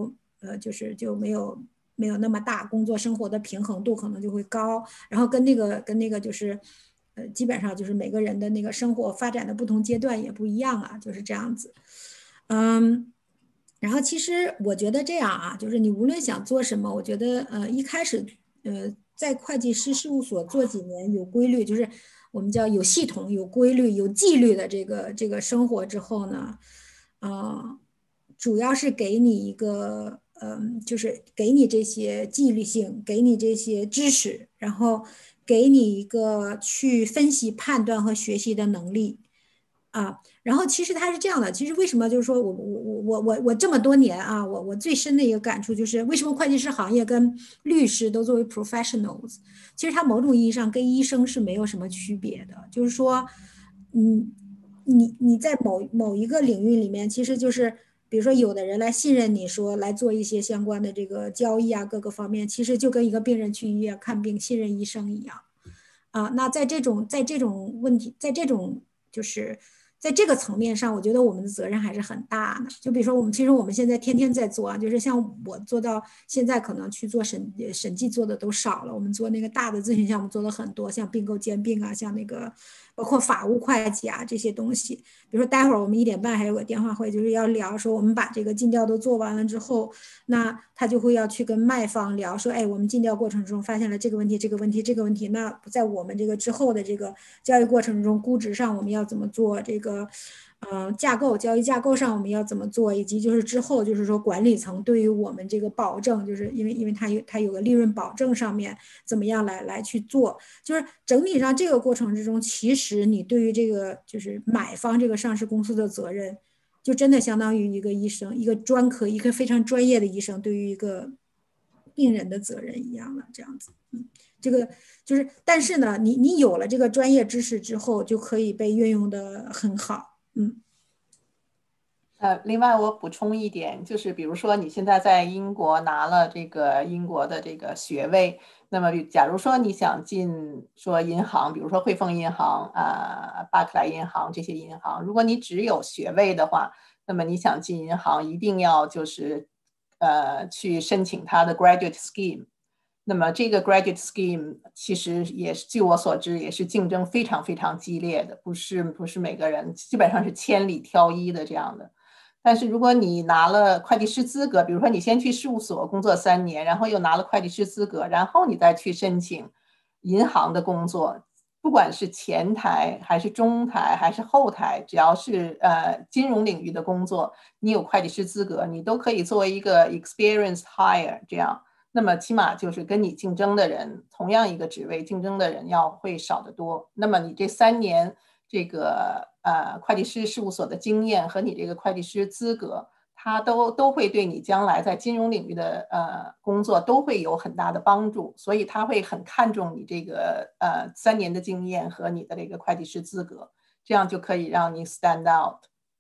呃，就是就没有没有那么大，工作生活的平衡度可能就会高，然后跟那个跟那个就是，呃，基本上就是每个人的那个生活发展的不同阶段也不一样啊，就是这样子，嗯。然后其实我觉得这样啊，就是你无论想做什么，我觉得呃一开始呃在会计师事务所做几年有规律，就是我们叫有系统、有规律、有纪律的这个这个生活之后呢，呃，主要是给你一个嗯、呃，就是给你这些纪律性，给你这些知识，然后给你一个去分析、判断和学习的能力啊。然后其实它是这样的，其实为什么就是说我我我我我我这么多年啊，我我最深的一个感触就是为什么会计师行业跟律师都作为 professionals， 其实它某种意义上跟医生是没有什么区别的，就是说，嗯，你你在某某一个领域里面，其实就是比如说有的人来信任你说来做一些相关的这个交易啊，各个方面，其实就跟一个病人去医院看病信任医生一样啊。那在这种在这种问题，在这种就是在这个层面上，我觉得我们的责任还是很大的。就比如说我们其实我们现在天天在做啊，就是像我做到现在可能去做审审计做的都少了，我们做那个大的咨询项目做了很多，像并购兼并啊，像那个包括法务会计啊这些东西。比如说待会儿我们一点半还有个电话会，就是要聊说我们把这个尽调都做完了之后，那他就会要去跟卖方聊说，哎，我们尽调过程中发现了这个问题这个问题这个问题，那在我们这个之后的这个交易过程中估值上我们要怎么做，这个呃架构交易架构上我们要怎么做，以及就是之后就是说管理层对于我们这个保证，就是因为因为它有它有个利润保证上面怎么样来来去做，就是整体上这个过程之中，其实你对于这个就是买方这个上市公司的责任，就真的相当于一个医生，一个专科一个非常专业的医生对于一个病人的责任一样了，这样子。嗯，这个就是，但是呢，你你有了这个专业知识之后，就可以被运用的很好。嗯。 呃，另外我补充一点，就是比如说你现在在英国拿了这个英国的这个学位，那么假如说你想进说银行，比如说汇丰银行啊、呃、巴克莱银行这些银行，如果你只有学位的话，那么你想进银行一定要就是呃去申请它的 graduate scheme。那么这个 graduate scheme 其实也是据我所知也是竞争非常非常激烈的，不是不是每个人基本上是千里挑一的这样的。但是如果你拿了会计师资格，比如说你先去事务所工作三年，然后又拿了会计师资格，然后你再去申请银行的工作，不管是前台还是中台还是后台，只要是呃金融领域的工作，你有会计师资格，你都可以作为一个 experienced hire 这样，那么起码就是跟你竞争的人，同样一个职位竞争的人要会少得多。那么你这三年这个呃会计师事务所的经验和你这个会计师资格，它都都会对你将来在金融领域的呃工作都会有很大的帮助，所以他会很看重你这个呃三年的经验和你的这个会计师资格，这样就可以让你 stand out。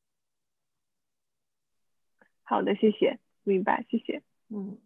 好的，谢谢，明白，谢谢。 嗯，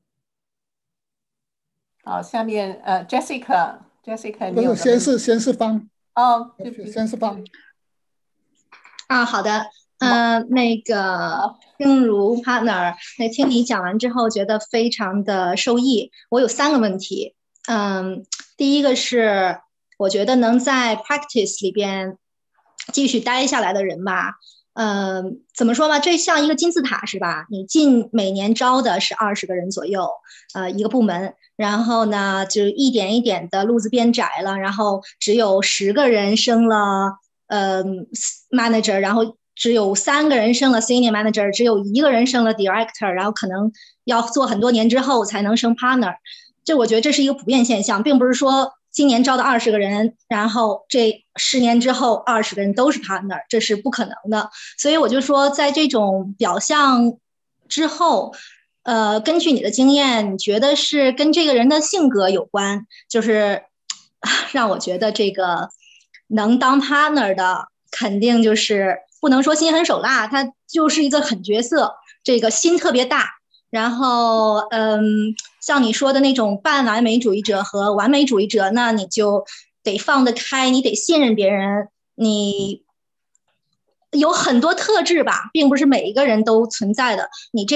好，下面呃 Jessica，Jessica， 不是，先是先是方。 哦， 先是方。 啊，好的，呃，那个正如 partner， 那听你讲完之后，觉得非常的受益。我有三个问题，嗯，第一个是，我觉得能在 practice 里边继续待下来的人吧，嗯，怎么说吧，这像一个金字塔是吧？你进每年招的是二十个人左右，呃，一个部门，然后呢，就一点一点的路子变窄了，然后只有十个人升了。呃 ，manager， 然后只有三个人升了 senior manager， 只有一个人升了 director， 然后可能要做很多年之后才能升 partner。这我觉得这是一个普遍现象，并不是说今年招的二十个人，然后这十年之后二十个人都是 partner， 这是不可能的。所以我就说，在这种表象之后，呃，根据你的经验，你觉得是跟这个人的性格有关，就是让我觉得这个。能当 partner 的肯定就是不能说心狠手辣，他就是一个狠角色，这个心特别大。然后，嗯，像你说的那种半完美主义者和完美主义者，那你就得放得开，你得信任别人，你有很多特质吧，并不是每一个人都存在的。你这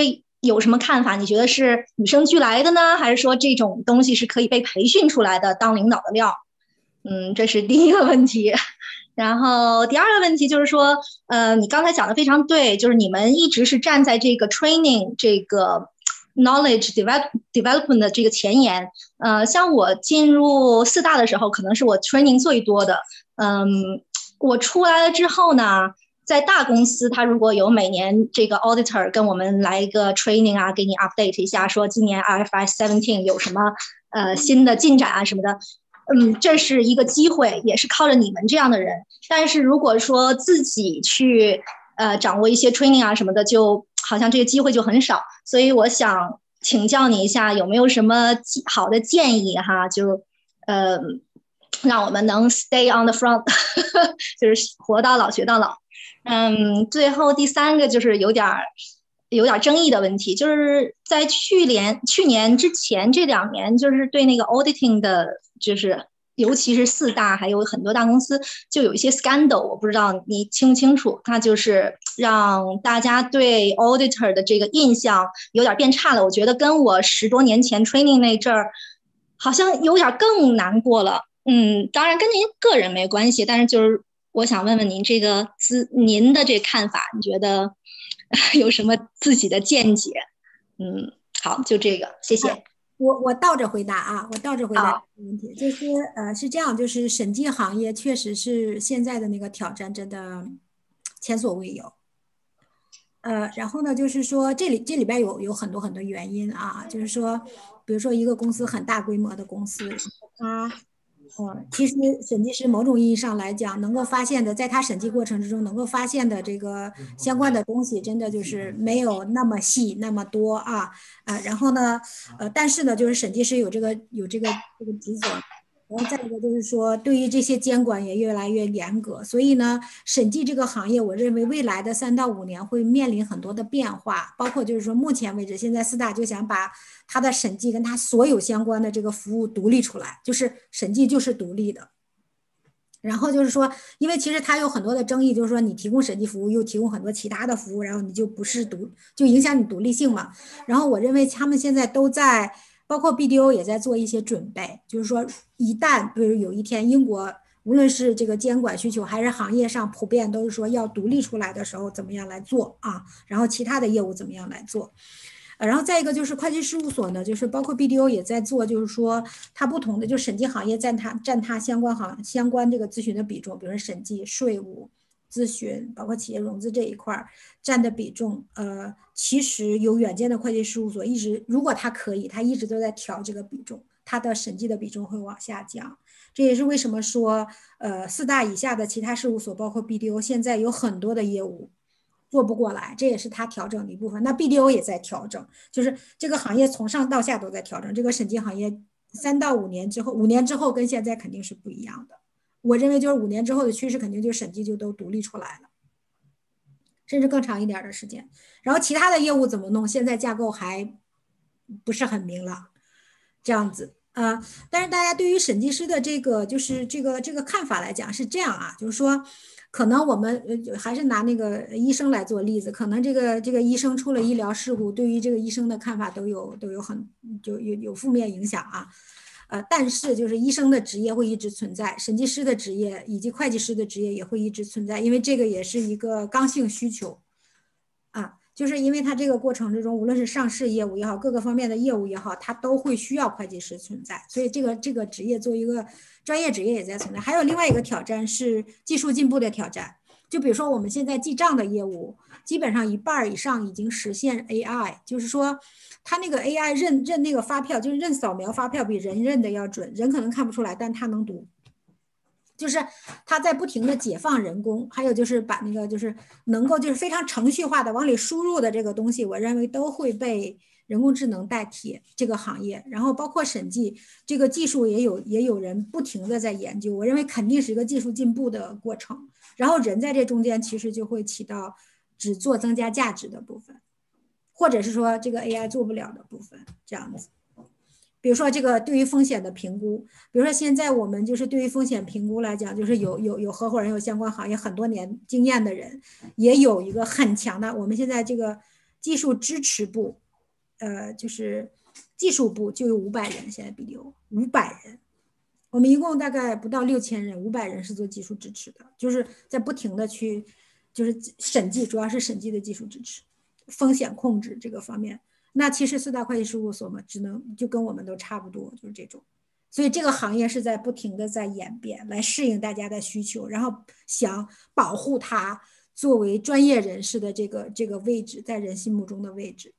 有什么看法？你觉得是与生俱来的呢，还是说这种东西是可以被培训出来的，当领导的料？嗯，这是第一个问题。然后第二个问题就是说，呃，你刚才讲的非常对，就是你们一直是站在这个 training 这个 knowledge develop development 的这个前沿。呃，像我进入四大的时候，可能是我 training 最多的。嗯，我出来了之后呢，在大公司，他如果有每年这个 auditor 跟我们来一个 training 啊，给你 update 一下，说今年 I F R S 十七有什么呃新的进展啊什么的。嗯，这是一个机会，也是靠着你们这样的人。但是如果说自己去呃掌握一些 training 啊什么的，就好像这个机会就很少。所以我想请教你一下，有没有什么好的建议哈？就呃让我们能 stay on the front， 就是活到老学到老。嗯，最后第三个就是有点有点争议的问题，就是在去年去年之前这两年，就是对那个 auditing 的。就是尤其是四大还有很多大公司就有一些 scandal， 我不知道你清不清楚，它就是让大家对 auditor 的这个印象有点变差了。我觉得跟我十多年前 training 那阵儿好像有点更难过了。嗯，当然跟您个人没关系，但是就是我想问问您这个自您的这个看法，你觉得有什么自己的见解？嗯，好，就这个，谢谢。 我我倒着回答啊，我倒着回答这个问题，就是呃是这样，就是审计行业确实是现在的那个挑战真的前所未有。呃，然后呢，就是说这里这里边有有很多很多原因啊，就是说，比如说一个公司很大规模的公司，它呃其实审计师某种意义上来讲，能够发现的，在他审计过程之中能够发现的这个相关的东西，真的就是没有那么细那么多啊。啊，然后呢，呃，但是呢，就是审计师有这个有这个这个职责，然后再一个就是说，对于这些监管也越来越严格，所以呢，审计这个行业，我认为未来的三到五年会面临很多的变化，包括就是说，目前为止，现在四大就想把它的审计跟它所有相关的这个服务独立出来，就是审计就是独立的。然后就是说，因为其实它有很多的争议，就是说你提供审计服务又提供很多其他的服务，然后你就不是独，就影响你独立性嘛。然后我认为他们现在都在，包括 B D O 也在做一些准备，就是说一旦比如有一天英国无论是这个监管需求还是行业上普遍都是说要独立出来的时候，怎么样来做啊？然后其他的业务怎么样来做？然后再一个就是会计事务所呢，就是包括 B D O 也在做，就是说它不同的就审计行业占它占它相关行相关这个咨询的比重，比如说审计、税务、咨询，包括企业融资这一块占的比重，呃，其实有远见的会计事务所一直，如果它可以，它一直都在调这个比重，它的审计的比重会往下降。这也是为什么说，呃，四大以下的其他事务所，包括 B D O， 现在有很多的业务做不过来，这也是他调整的一部分。那 B D O 也在调整，就是这个行业从上到下都在调整。这个审计行业三到五年之后，五年之后跟现在肯定是不一样的。我认为就是五年之后的趋势，肯定就是审计就都独立出来了，甚至更长一点的时间。然后其他的业务怎么弄，现在架构还不是很明朗，这样子啊、呃。但是大家对于审计师的这个就是这个这个看法来讲是这样啊，就是说。可能我们还是拿那个医生来做例子，可能这个这个医生出了医疗事故，对于这个医生的看法都有都有很就有有负面影响啊，呃，但是就是医生的职业会一直存在，审计师的职业以及会计师的职业也会一直存在，因为这个也是一个刚性需求啊，就是因为它这个过程之中，无论是上市业务也好，各个方面的业务也好，它都会需要会计师存在，所以这个这个职业做一个。专业职业也在存在，还有另外一个挑战是技术进步的挑战。就比如说我们现在记账的业务，基本上一半以上已经实现 A I， 就是说它那个 A I 认认那个发票，就是认扫描发票比人认的要准，人可能看不出来，但它能读。就是它在不停的解放人工，还有就是把那个就是能够就是非常程序化的往里输入的这个东西，我认为都会被。人工智能代替这个行业，然后包括审计这个技术也有也有人不停的在研究，我认为肯定是一个技术进步的过程，然后人在这中间其实就会起到只做增加价值的部分，或者是说这个 A I 做不了的部分，这样子。比如说这个对于风险的评估，比如说现在我们就是对于风险评估来讲，就是有有有合伙人有相关行业很多年经验的人，也有一个很强的，我们现在这个技术支持部。 呃就是技术部就有五百人，现在 B D O 五百人。我们一共大概不到六千人，五百人是做技术支持的，就是在不停的去，就是审计，主要是审计的技术支持，风险控制这个方面。那其实四大会计事务所嘛，只能就跟我们都差不多，就是这种。所以这个行业是在不停的在演变，来适应大家的需求，然后想保护它作为专业人士的这个这个位置，在人心目中的位置，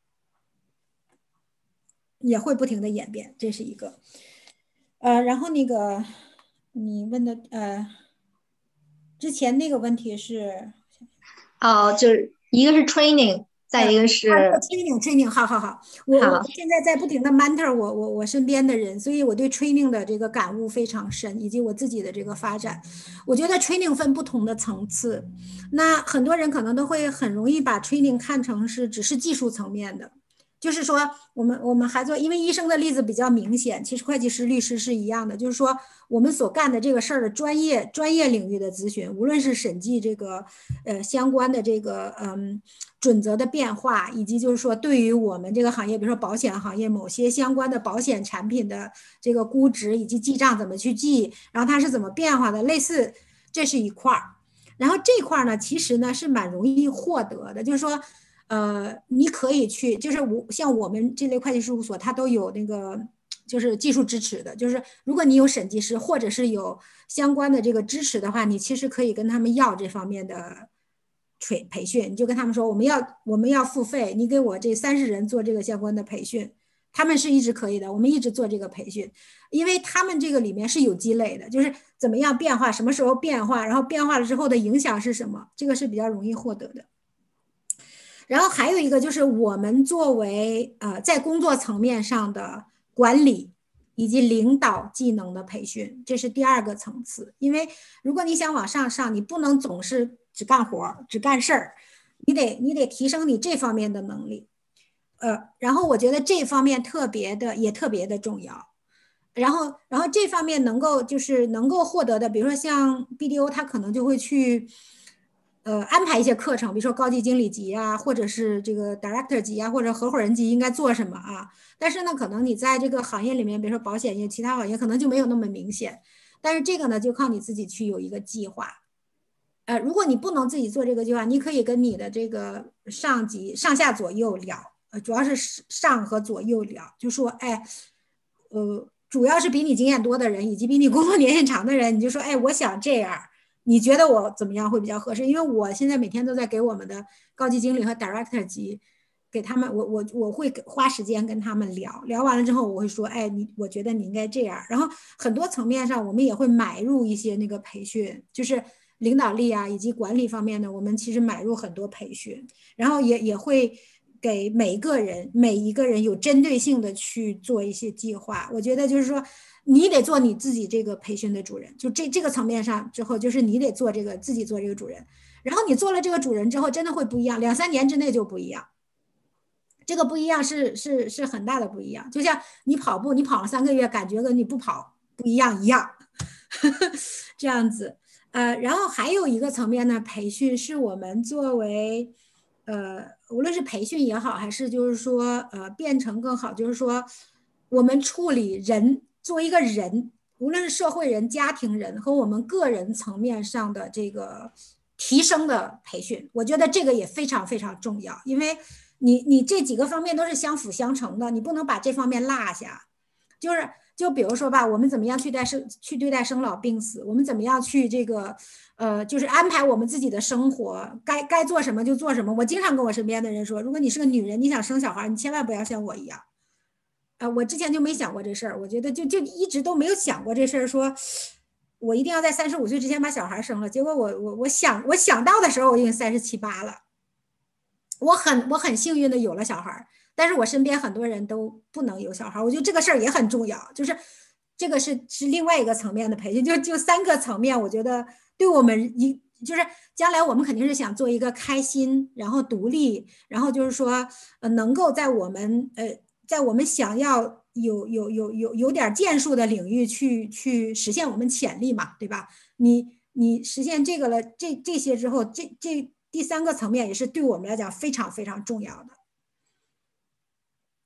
也会不停的演变，这是一个。呃，然后那个你问的呃，之前那个问题是， 哦，就是一个是 training， 再一个是、 啊、training training， 好好好，我我现在在不停的 mentor 我我我身边的人，所以我对 training 的这个感悟非常深，以及我自己的这个发展。我觉得 training 分不同的层次，那很多人可能都会很容易把 training 看成是只是技术层面的。就是说，我们我们还做，因为医生的例子比较明显，其实会计师、律师是一样的。就是说，我们所干的这个事儿的专业专业领域的咨询，无论是审计这个呃相关的这个嗯准则的变化，以及就是说对于我们这个行业，比如说保险行业某些相关的保险产品的这个估值以及记账怎么去记，然后它是怎么变化的，类似这是一块儿。然后这块儿呢，其实呢是蛮容易获得的，就是说。呃，你可以去，就是我像我们这类会计事务所，它都有那个就是技术支持的，就是如果你有审计师或者是有相关的这个支持的话，你其实可以跟他们要这方面的培培训，你就跟他们说我们要我们要付费，你给我这三十人做这个相关的培训，他们是一直可以的，我们一直做这个培训，因为他们这个里面是有积累的，就是怎么样变化，什么时候变化，然后变化了之后的影响是什么，这个是比较容易获得的。然后还有一个就是我们作为呃在工作层面上的管理以及领导技能的培训，这是第二个层次。因为如果你想往上上，你不能总是只干活只干事儿，你得你得提升你这方面的能力。呃，然后我觉得这方面特别的也特别的重要。然后然后这方面能够就是能够获得的，比如说像 B D O， 他可能就会去。呃，安排一些课程，比如说高级经理级啊，或者是这个 director 级啊，或者合伙人级应该做什么啊？但是呢，可能你在这个行业里面，比如说保险业、其他行业，可能就没有那么明显。但是这个呢，就靠你自己去有一个计划。呃，如果你不能自己做这个计划，你可以跟你的这个上级、上下左右聊，呃，主要是上和左右聊，就说，哎，呃，主要是比你经验多的人，以及比你工作年限长的人，你就说，哎，我想这样。你觉得我怎么样会比较合适？因为我现在每天都在给我们的高级经理和 director 级，给他们，我我我会花时间跟他们聊，聊完了之后我会说，哎，你我觉得你应该这样。然后很多层面上，我们也会买入一些那个培训，就是领导力啊以及管理方面的，我们其实买入很多培训，然后也也会给每一个人每一个人有针对性的去做一些计划。我觉得就是说。你得做你自己这个培训的主人，就这这个层面上之后，就是你得做这个自己做这个主人，然后你做了这个主人之后，真的会不一样，两三年之内就不一样。这个不一样是是是很大的不一样，就像你跑步，你跑了三个月，感觉跟你不跑不一样一样，这样子。呃，然后还有一个层面呢，培训是我们作为呃，无论是培训也好，还是就是说呃变成更好，就是说我们处理人。作为一个人，无论是社会人、家庭人和我们个人层面上的这个提升的培训，我觉得这个也非常非常重要，因为你你这几个方面都是相辅相成的，你不能把这方面落下。就是就比如说吧，我们怎么样去待生去对待生老病死，我们怎么样去这个呃，就是安排我们自己的生活，该该做什么就做什么。我经常跟我身边的人说，如果你是个女人，你想生小孩，你千万不要像我一样。呃，我之前就没想过这事儿，我觉得就就一直都没有想过这事儿，说我一定要在三十五岁之前把小孩生了。结果我我我想我想到的时候，我已经三十七八了。我很我很幸运的有了小孩，但是我身边很多人都不能有小孩。我觉得这个事儿也很重要，就是这个是是另外一个层面的培训，就就三个层面，我觉得对我们一就是将来我们肯定是想做一个开心，然后独立，然后就是说呃能够在我们呃。在我们想要有有有有有点建树的领域去去实现我们潜力嘛，对吧？你你实现这个了，这这些之后，这这第三个层面也是对我们来讲非常非常重要的。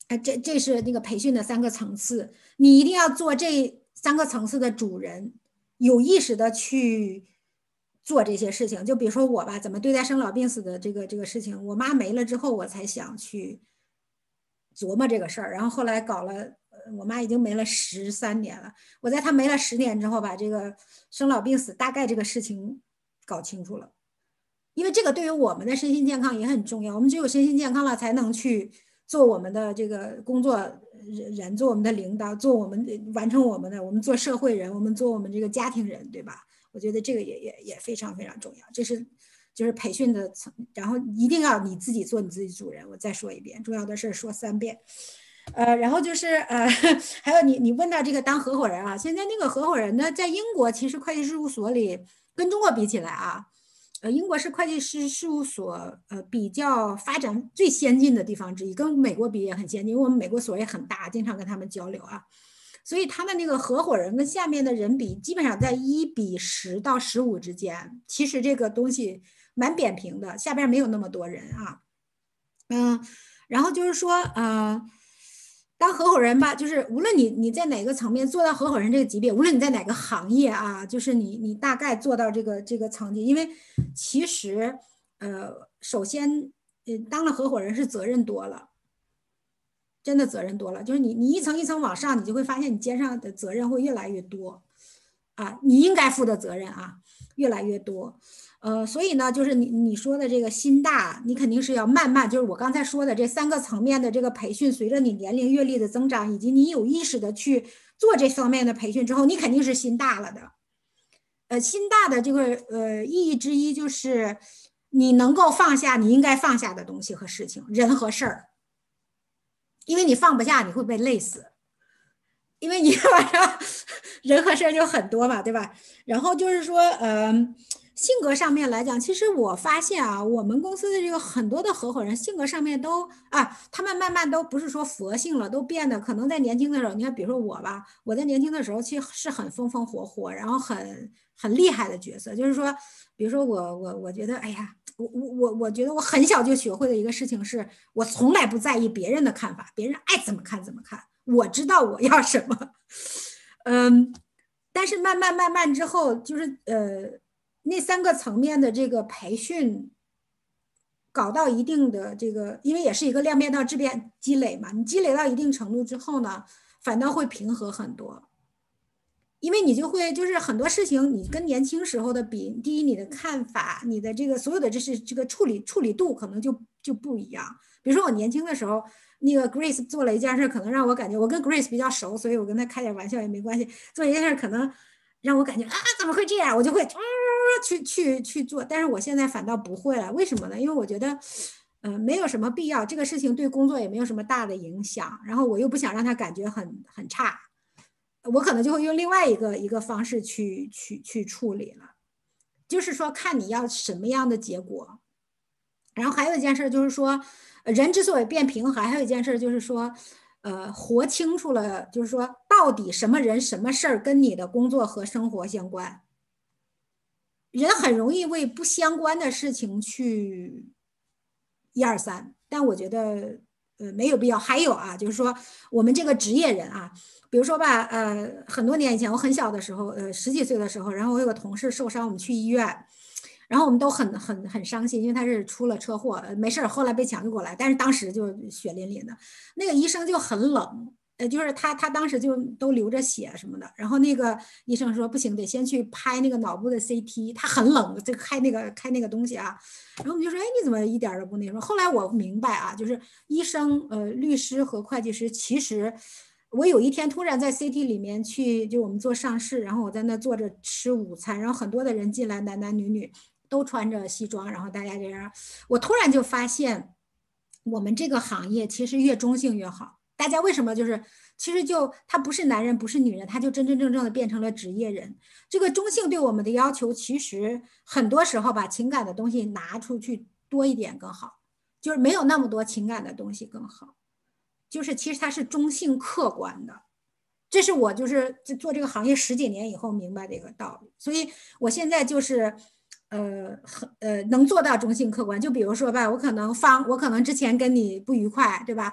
呃，这这是那个培训的三个层次，你一定要做这三个层次的主人，有意识的去做这些事情。就比如说我吧，怎么对待生老病死的这个这个事情，我妈没了之后，我才想去琢磨这个事儿。然后后来搞了，我妈已经没了十三年了，我在她没了十年之后，把这个生老病死大概这个事情搞清楚了。因为这个对于我们的身心健康也很重要，我们只有身心健康了，才能去做我们的这个工作人，做我们的领导，做我们完成我们的，我们做社会人，我们做我们这个家庭人，对吧？我觉得这个也也也非常非常重要，这是就是培训的层，然后一定要你自己做你自己主人。我再说一遍，重要的事说三遍。呃，然后就是呃，还有你你问到这个当合伙人啊，现在那个合伙人呢，在英国其实会计事务所里跟中国比起来啊。呃，英国是会计师事务所呃比较发展最先进的地方之一，跟美国比也很先进，因为我们美国所也很大，经常跟他们交流啊，所以他们那个合伙人跟下面的人比，基本上在一比十到十五之间。其实这个东西蛮扁平的，下边没有那么多人啊，嗯，然后就是说呃。当合伙人吧，就是无论你你在哪个层面做到合伙人这个级别，无论你在哪个行业啊，就是你你大概做到这个这个层级，因为其实呃，首先呃，当了合伙人是责任多了，真的责任多了，就是你你一层一层往上，你就会发现你肩上的责任会越来越多啊，你应该负的责任啊越来越多。呃，所以呢，就是你你说的这个心大，你肯定是要慢慢，就是我刚才说的这三个层面的这个培训，随着你年龄阅历的增长，以及你有意识的去做这方面的培训之后，你肯定是心大了的。呃，心大的这个呃意义之一就是你能够放下你应该放下的东西和事情、人和事儿，因为你放不下，你会被累死。因为你晚上人和事儿就很多嘛，对吧？然后就是说，呃。性格上面来讲，其实我发现啊，我们公司的这个很多的合伙人性格上面都啊，他们慢慢都不是说佛性了，都变得可能在年轻的时候，你看，比如说我吧，我在年轻的时候其实是很风风火火，然后很很厉害的角色。就是说，比如说我我我觉得，哎呀，我我我我觉得我很小就学会的一个事情是，我从来不在意别人的看法，别人爱怎么看怎么看，我知道我要什么。嗯，但是慢慢慢慢之后，就是呃。那三个层面的这个培训搞到一定的这个，因为也是一个量变到质变积累嘛，你积累到一定程度之后呢，反倒会平和很多。因为你就会就是很多事情你跟年轻时候的比，第一你的看法，你的这个所有的这是这个处理处理度可能就就不一样。比如说我年轻的时候，那个 Grace 做了一件事，可能让我感觉我跟 Grace 比较熟，所以我跟他开点玩笑也没关系。做一件事可能让我感觉啊怎么会这样，我就会。嗯去去去做，但是我现在反倒不会了，为什么呢？因为我觉得，呃，没有什么必要，这个事情对工作也没有什么大的影响，然后我又不想让他感觉很很差，我可能就会用另外一个一个方式去去去处理了，就是说看你要什么样的结果。然后还有一件事就是说，人之所以变平衡，还有一件事就是说，呃，活清楚了，就是说到底什么人什么事儿跟你的工作和生活相关。人很容易为不相关的事情去一二三，但我觉得呃没有必要。还有啊，就是说我们这个职业人啊，比如说吧，呃，很多年以前，我很小的时候，呃，十几岁的时候，然后我有个同事受伤，我们去医院，然后我们都很很很伤心，因为他是出了车祸，没事，后来被抢救过来，但是当时就血淋淋的，那个医生就很冷。呃，就是他，他当时就都流着血什么的，然后那个医生说不行，得先去拍那个脑部的 C T， 他很冷，就开那个开那个东西啊，然后我们就说，哎，你怎么一点都不那什么？后来我明白啊，就是医生、呃，律师和会计师，其实我有一天突然在 C T 里面去，就我们做上市，然后我在那坐着吃午餐，然后很多的人进来，男男女女都穿着西装，然后大家这样，我突然就发现，我们这个行业其实越中性越好。大家为什么就是其实就他不是男人不是女人，他就真真正正的变成了职业人。这个中性对我们的要求，其实很多时候把情感的东西拿出去多一点更好，就是没有那么多情感的东西更好。就是其实它是中性客观的，这是我就是做这个行业十几年以后明白的一个道理。所以我现在就是呃呃能做到中性客观。就比如说吧，我可能方我可能之前跟你不愉快，对吧？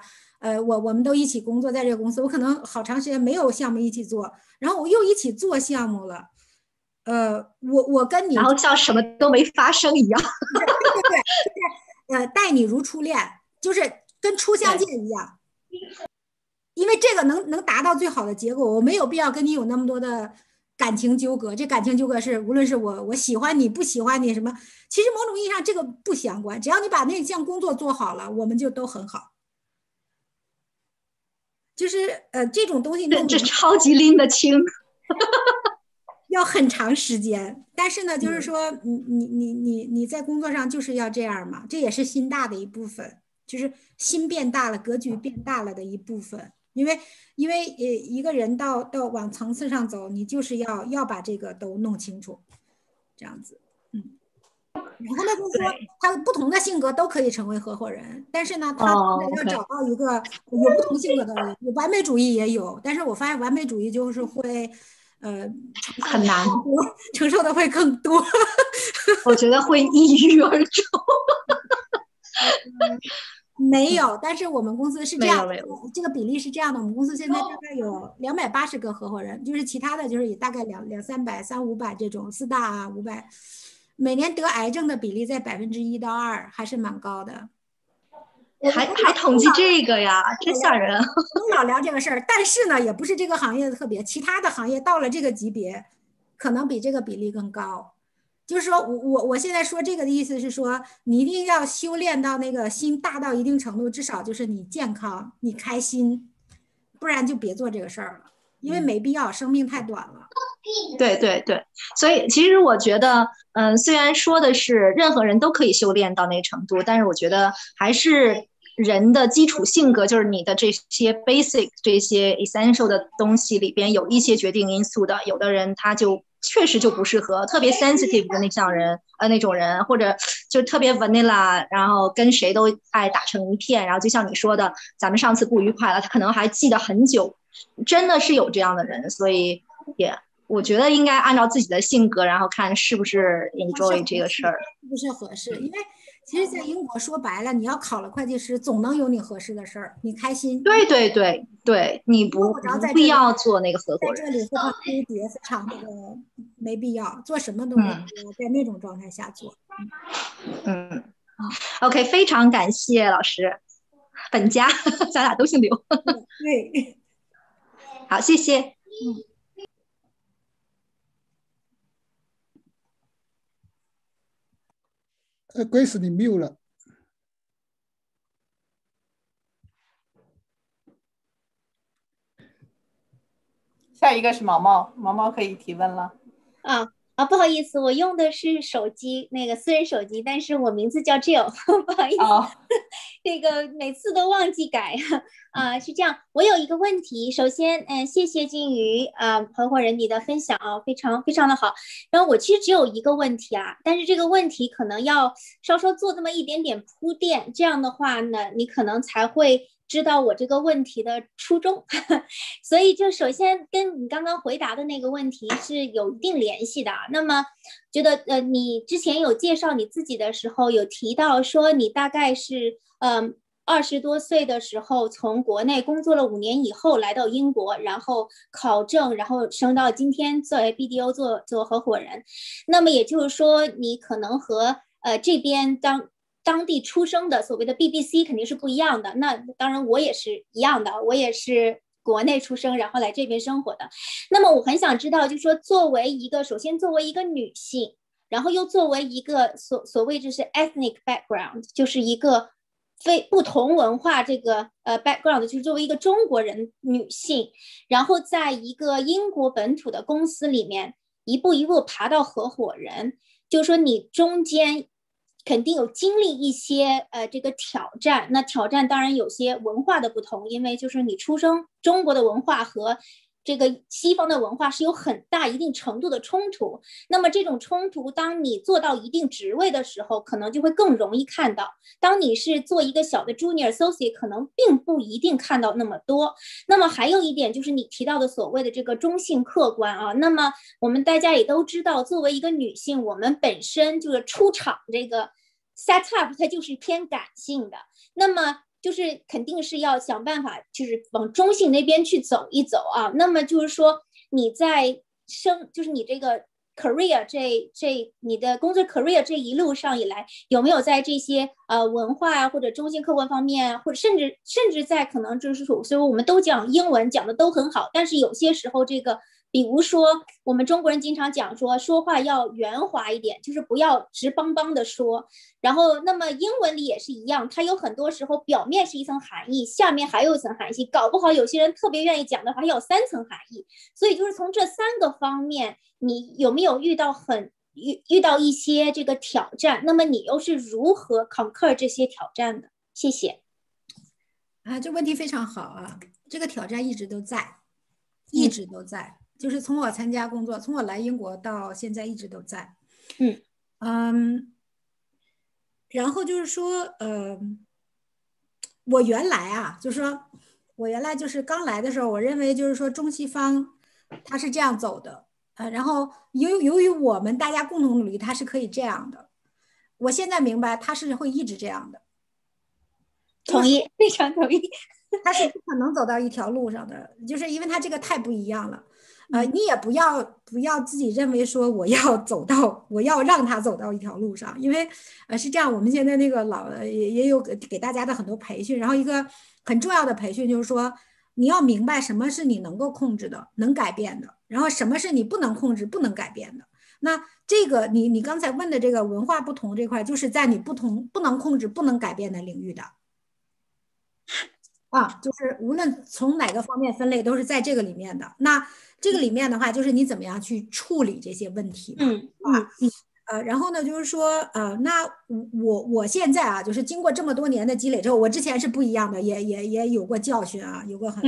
呃，我我们都一起工作在这个公司，我可能好长时间没有项目一起做，然后我又一起做项目了，呃，我我跟你， 然后像什么都没发生一样， 对对对，就是呃，待你如初恋，就是跟初相见一样，因为这个能能达到最好的结果，我没有必要跟你有那么多的感情纠葛，这感情纠葛是无论是我我喜欢你不喜欢你什么，其实某种意义上这个不相关，只要你把那项工作做好了，我们就都很好。就是呃这种东西弄这超级拎得清， 要很长时间。但是呢，就是说你你你你你在工作上就是要这样嘛，这也是心大的一部分，就是心变大了，格局变大了的一部分。因为因为呃一个人到到往层次上走，你就是要要把这个都弄清楚，这样子，嗯。然后呢，就是说他不同的性格都可以成为合伙人，但是呢，他要找到一个有不同性格的人，有完美主义也有，但是我发现完美主义就是会，呃， 很难， 承受的会更多。 我觉得会抑郁而终。 没有，但是我们公司是这样， 这个比例是这样的。我们公司现在大概有两百八十个合伙人，就是其他的就是也大概两两三百、三五百这种，四大啊五百，每年得癌症的比例在百分之一到二，还是蛮高的。 还还统计这个呀，真吓人。 我们老聊这个事儿，但是呢，也不是这个行业的特别，其他的行业到了这个级别，可能比这个比例更高。就是说我我我现在说这个的意思是说，你一定要修炼到那个心大到一定程度，至少就是你健康，你开心，不然就别做这个事儿了，因为没必要，生命太短了。 对对对，所以其实我觉得，嗯，虽然说的是任何人都可以修炼到那个程度，但是我觉得还是人的基础性格，就是你的这些 basic 这些 essential 的东西里边有一些决定因素的，有的人他就确实就不适合，特别 sensitive 的那像人呃那种人，或者就特别 vanilla， 然后跟谁都爱打成一片，然后就像你说的，咱们上次不愉快了，他可能还记得很久，真的是有这样的人，所以也我觉得应该按照自己的性格，然后看是不是 enjoy 这个事儿， 是不是合适？因为其实，在英国说白了，你要考了会计师，总能有你合适的事儿，你开心。 对对对对，你不不必要做那个合伙人。 在这里非常纠结，非常那个没必要，做什么都没必要在那种状态下做。 嗯嗯 ，OK， 非常感谢老师，本家咱俩都姓刘。 对， 好，谢谢。 嗯。 呃 ，Grace 你 mute 了。 下一个是毛毛，毛毛可以提问了。 啊啊，不好意思，我用的是手机，那个私人手机，但是我名字叫 Jill， 不好意思，哦、这个每次都忘记改啊。是这样，我有一个问题，首先，嗯，谢谢金鱼啊，合伙人你的分享啊，非常非常的好。然后我其实只有一个问题啊，但是这个问题可能要稍稍做这么一点点铺垫，这样的话呢，你可能才会知道我这个问题的初衷。所以就首先跟你刚刚回答的那个问题是有一定联系的。那么觉得呃，你之前有介绍你自己的时候有提到说你大概是嗯二十多岁的时候从国内工作了五年以后来到英国，然后考证，然后升到今天作为 B D O 做做合伙人。那么也就是说你可能和呃这边当当地出生的所谓的 B B C 肯定是不一样的，那当然我也是一样的，我也是国内出生然后来这边生活的。那么我很想知道，就是说作为一个首先作为一个女性，然后又作为一个所所谓就是 ethnic background， 就是一个非不同文化这个呃 background， 就是作为一个中国人女性，然后在一个英国本土的公司里面一步一步爬到合伙人，就是说你中间肯定有经历一些呃这个挑战，那挑战当然有些文化的不同，因为就是你出生中国的文化和这个西方的文化是有很大一定程度的冲突，那么这种冲突当你做到一定职位的时候可能就会更容易看到，当你是做一个小的 junior associate 可能并不一定看到那么多。那么还有一点就是你提到的所谓的这个中性客观啊，那么我们大家也都知道，作为一个女性，我们本身就是出场这个 set up 它就是偏感性的，那么就是肯定是要想办法，就是往中性那边去走一走啊。那么就是说你在生，就是你这个 career 这这你的工作 career 这一路上以来，有没有在这些呃文化啊或者中性客观方面，或者甚至甚至在可能就是说，所以我们都讲英文讲的都很好，但是有些时候这个。比如说，我们中国人经常讲说，说话要圆滑一点，就是不要直邦邦的说。然后，那么英文里也是一样，它有很多时候表面是一层含义，下面还有一层含义，搞不好有些人特别愿意讲的话，还有三层含义。所以，就是从这三个方面，你有没有遇到很遇遇到一些这个挑战？那么你又是如何 conquer 这些挑战的？谢谢。 啊，这问题非常好啊，这个挑战一直都在，一直都在。嗯就是从我参加工作，从我来英国到现在一直都在， 嗯嗯，然后就是说，呃，我原来啊，就是说我原来就是刚来的时候，我认为就是说中西方它是这样走的，呃，然后由由于我们大家共同努力，它是可以这样的。我现在明白它是会一直这样的， 同意，非常同意， 它是不可能走到一条路上的，就是因为它这个太不一样了。呃，你也不要不要自己认为说我要走到，我要让他走到一条路上，因为呃是这样，我们现在那个老也也有给大家的很多培训，然后一个很重要的培训就是说，你要明白什么是你能够控制的、能改变的，然后什么是你不能控制、不能改变的。那这个你你刚才问的这个文化不同这块，就是在你不同不能控制、不能改变的领域的。啊，就是无论从哪个方面分类，都是在这个里面的。那这个里面的话，就是你怎么样去处理这些问题嘛？ 嗯啊，呃，然后呢，就是说，呃，那我我现在啊，就是经过这么多年的积累之后，我之前是不一样的，也也也有过教训啊，有过很多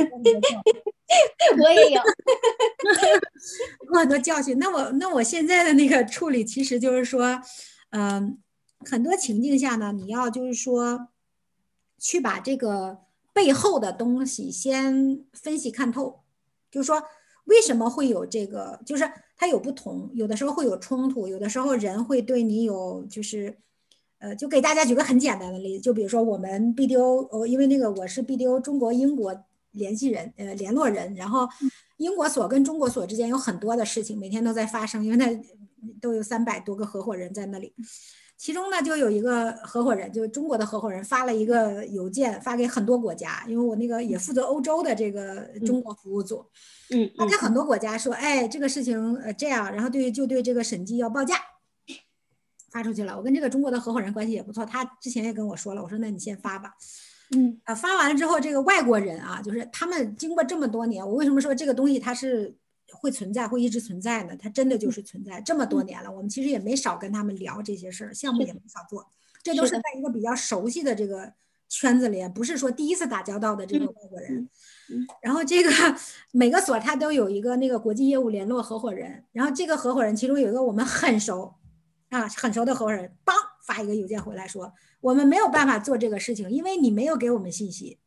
我也有很多教训。那我那我现在的那个处理，其实就是说，嗯、呃，很多情境下呢，你要就是说，去把这个背后的东西先分析看透，就是说为什么会有这个，就是它有不同，有的时候会有冲突，有的时候人会对你有就是，呃，就给大家举个很简单的例子，就比如说我们 B D O， 呃，因为那个我是 B D O 中国英国联系人，呃，联络人，然后英国所跟中国所之间有很多的事情，每天都在发生，因为那都有三百多个合伙人在那里。其中呢，就有一个合伙人，就是中国的合伙人，发了一个邮件发给很多国家，因为我那个也负责欧洲的这个中国服务组， 嗯， 发给很多国家说，哎，这个事情呃这样，然后对就对这个审计要报价，发出去了。我跟这个中国的合伙人关系也不错，他之前也跟我说了，我说那你先发吧， 嗯啊，发完了之后，这个外国人啊，就是他们经过这么多年，我为什么说这个东西它是会存在，会一直存在呢？它真的就是存在这么多年了，我们其实也没少跟他们聊这些事儿，项目也没少做，这都是在一个比较熟悉的这个圈子里，不是说第一次打交道的这个外国人。然后这个每个所他都有一个那个国际业务联络合伙人，然后这个合伙人其中有一个我们很熟啊很熟的合伙人，帮发一个邮件回来说，我们没有办法做这个事情，因为你没有给我们信息。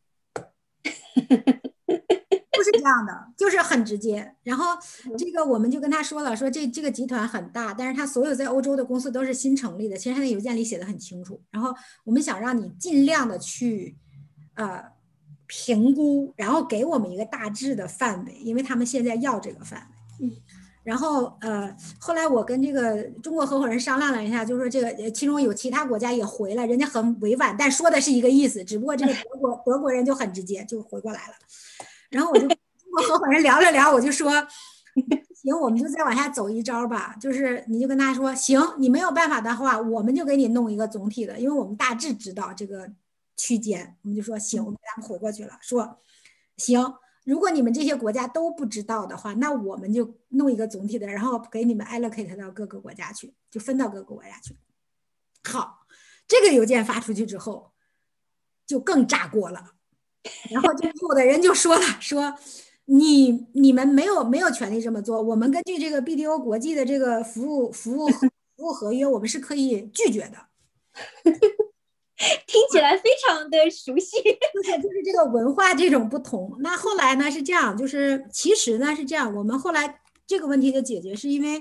不是这样的，就是很直接。然后这个我们就跟他说了，说这这个集团很大，但是他所有在欧洲的公司都是新成立的，其实他的邮件里写的很清楚。然后我们想让你尽量的去呃评估，然后给我们一个大致的范围，因为他们现在要这个范围。 嗯。 然后呃，后来我跟这个中国合伙人商量了一下，就是说这个其中有其他国家也回了，人家很委婉，但说的是一个意思，只不过这个德国德国人就很直接就回过来了。然后我就跟中国合伙人聊了聊，我就说行，我们就再往下走一招吧，就是你就跟他说行，你没有办法的话，我们就给你弄一个总体的，因为我们大致知道这个区间，我们就说行，我们给他们回过去了，说行。如果你们这些国家都不知道的话，那我们就弄一个总体的，然后给你们 allocate 到各个国家去，就分到各个国家去。好，这个邮件发出去之后，就更炸锅了。然后就有的人就说了，说你你们没有没有权利这么做，我们根据这个 B D O 国际的这个服务服务服务合约，我们是可以拒绝的。 听起来非常的熟悉， 就是就是这个文化这种不同。那后来呢是这样，就是其实呢是这样，我们后来这个问题的解决是因为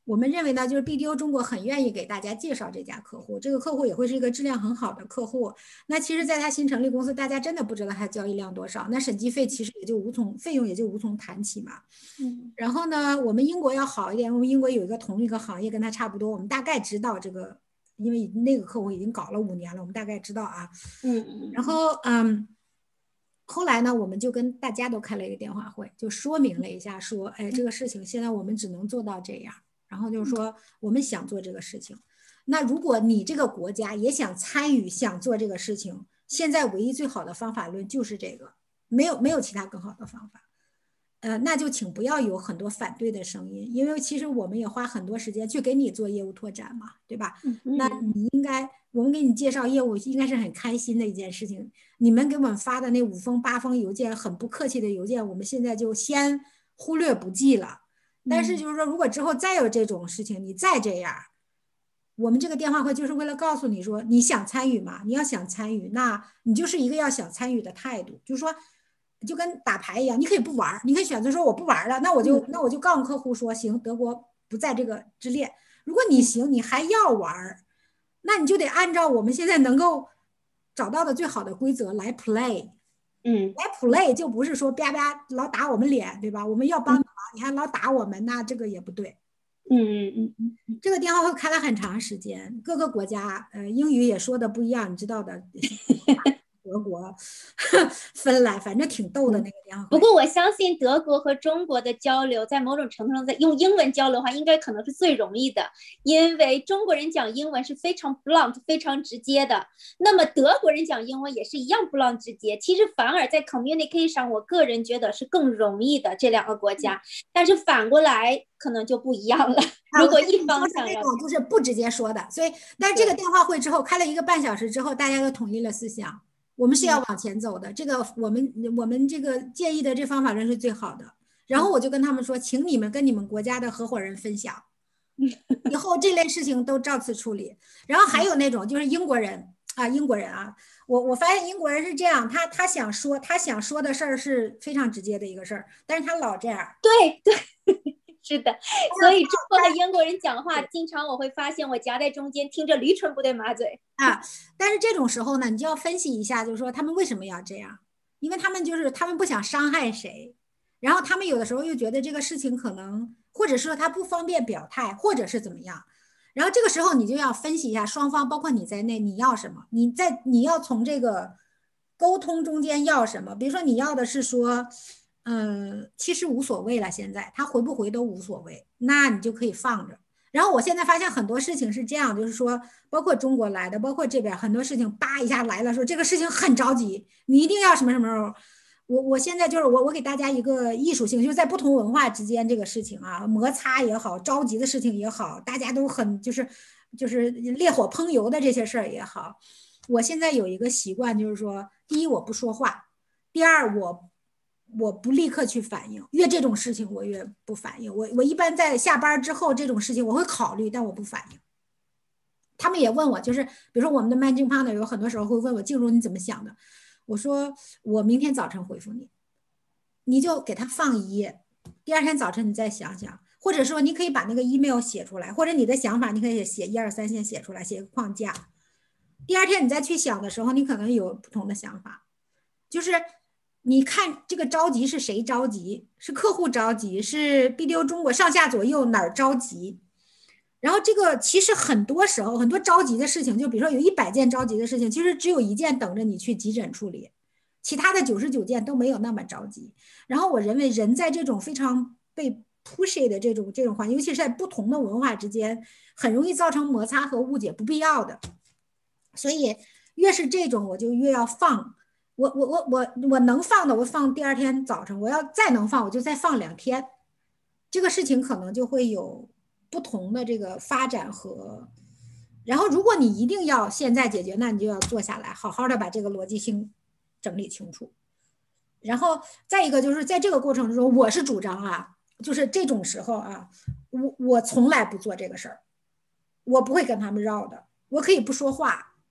我们认为呢，就是 B D O 中国很愿意给大家介绍这家客户，这个客户也会是一个质量很好的客户。那其实，在他新成立公司，大家真的不知道他交易量多少，那审计费其实也就无从费用也就无从谈起嘛。 嗯。 然后呢，我们英国要好一点，我们英国有一个同一个行业跟他差不多，我们大概知道这个，因为那个客户已经搞了五年了，我们大概知道啊。 嗯。 然后嗯。后来呢，我们就跟大家都开了一个电话会，就说明了一下，说，哎，这个事情现在我们只能做到这样。然后就是说，我们想做这个事情。那如果你这个国家也想参与，想做这个事情，现在唯一最好的方法论就是这个，没有没有其他更好的方法。呃，那就请不要有很多反对的声音，因为其实我们也花很多时间去给你做业务拓展嘛，对吧？ 嗯、 那你应该，我们给你介绍业务，应该是很开心的一件事情。你们给我们发的那五封八封邮件，很不客气的邮件，我们现在就先忽略不计了。但是就是说，如果之后再有这种事情，你再这样，我们这个电话会就是为了告诉你说，你想参与吗？你要想参与，那你就是一个要想参与的态度，就是说。就跟打牌一样，你可以不玩，你可以选择说我不玩了，那我就、嗯、那我就告诉客户说，行，德国不在这个之列。如果你行，你还要玩，那你就得按照我们现在能够找到的最好的规则来 play。 嗯， 来 play 就不是说啪啪老打我们脸，对吧？我们要帮你忙，你还老打我们，那这个也不对。 嗯嗯嗯嗯， 这个电话会开了很长时间，各个国家呃英语也说的不一样，你知道的。德国、芬兰，反正挺逗的那个电话。 不过我相信德国和中国的交流，在某种程度上，在用英文交流的话，应该可能是最容易的，因为中国人讲英文是非常 blunt、非常直接的。那么德国人讲英文也是一样 blunt 直接。其实反而在 communicate 上，我个人觉得是更容易的这两个国家，但是反过来可能就不一样了。如果一方想要， 就是不直接说的，所以，但是这个电话会之后开了一个半小时之后，大家都统一了思想。我们是要往前走的，这个我们我们这个建议的这方法论是最好的。然后我就跟他们说，请你们跟你们国家的合伙人分享，以后这类事情都照此处理。然后还有那种就是英国人啊，英国人啊，我我发现英国人是这样，他他想说他想说的事儿是非常直接的一个事儿，但是他老这样。 对对。是的，所以中国和英国人讲话，经常我会发现我夹在中间，听着驴唇不对马嘴啊。但是这种时候呢，你就要分析一下，就是说他们为什么要这样？因为他们就是他们不想伤害谁，然后他们有的时候又觉得这个事情可能，或者说他不方便表态，或者是怎么样。然后这个时候你就要分析一下双方，包括你在内，你要什么？你在你要从这个沟通中间要什么？比如说你要的是说。嗯，其实无所谓了，现在他回不回都无所谓，那你就可以放着。然后我现在发现很多事情是这样，就是说，包括中国来的，包括这边很多事情，叭一下来了，说这个事情很着急，你一定要什么什么时候。我我现在就是我我给大家一个艺术性，就是在不同文化之间这个事情啊，摩擦也好，着急的事情也好，大家都很就是就是烈火烹油的这些事儿也好，我现在有一个习惯，就是说，第一我不说话，第二我。我不立刻去反应，越这种事情我越不反应。我我一般在下班之后这种事情我会考虑，但我不反应。他们也问我，就是比如说我们的 managing partner 有很多时候会问我，静茹你怎么想的？我说我明天早晨回复你，你就给他放一页，第二天早晨你再想想，或者说你可以把那个 email 写出来，或者你的想法你可以写一二三先写出来，写个框架。第二天你再去想的时候，你可能有不同的想法，就是。你看这个着急是谁着急？是客户着急，是 B D O 中国上下左右哪儿着急？然后这个其实很多时候很多着急的事情，就比如说有一百件着急的事情，其实只有一件等着你去急诊处理，其他的九十九件都没有那么着急。然后我认为人在这种非常被 pushy 的这种这种环境，尤其是在不同的文化之间，很容易造成摩擦和误解，不必要的。所以越是这种，我就越要放。我我我我我能放的，我放第二天早晨；我要再能放，我就再放两天。这个事情可能就会有不同的这个发展和。然后，如果你一定要现在解决，那你就要坐下来，好好的把这个逻辑性整理清楚。然后再一个就是在这个过程中，我是主张啊，就是这种时候啊，我我从来不做这个事儿，我不会跟他们绕的，我可以不说话。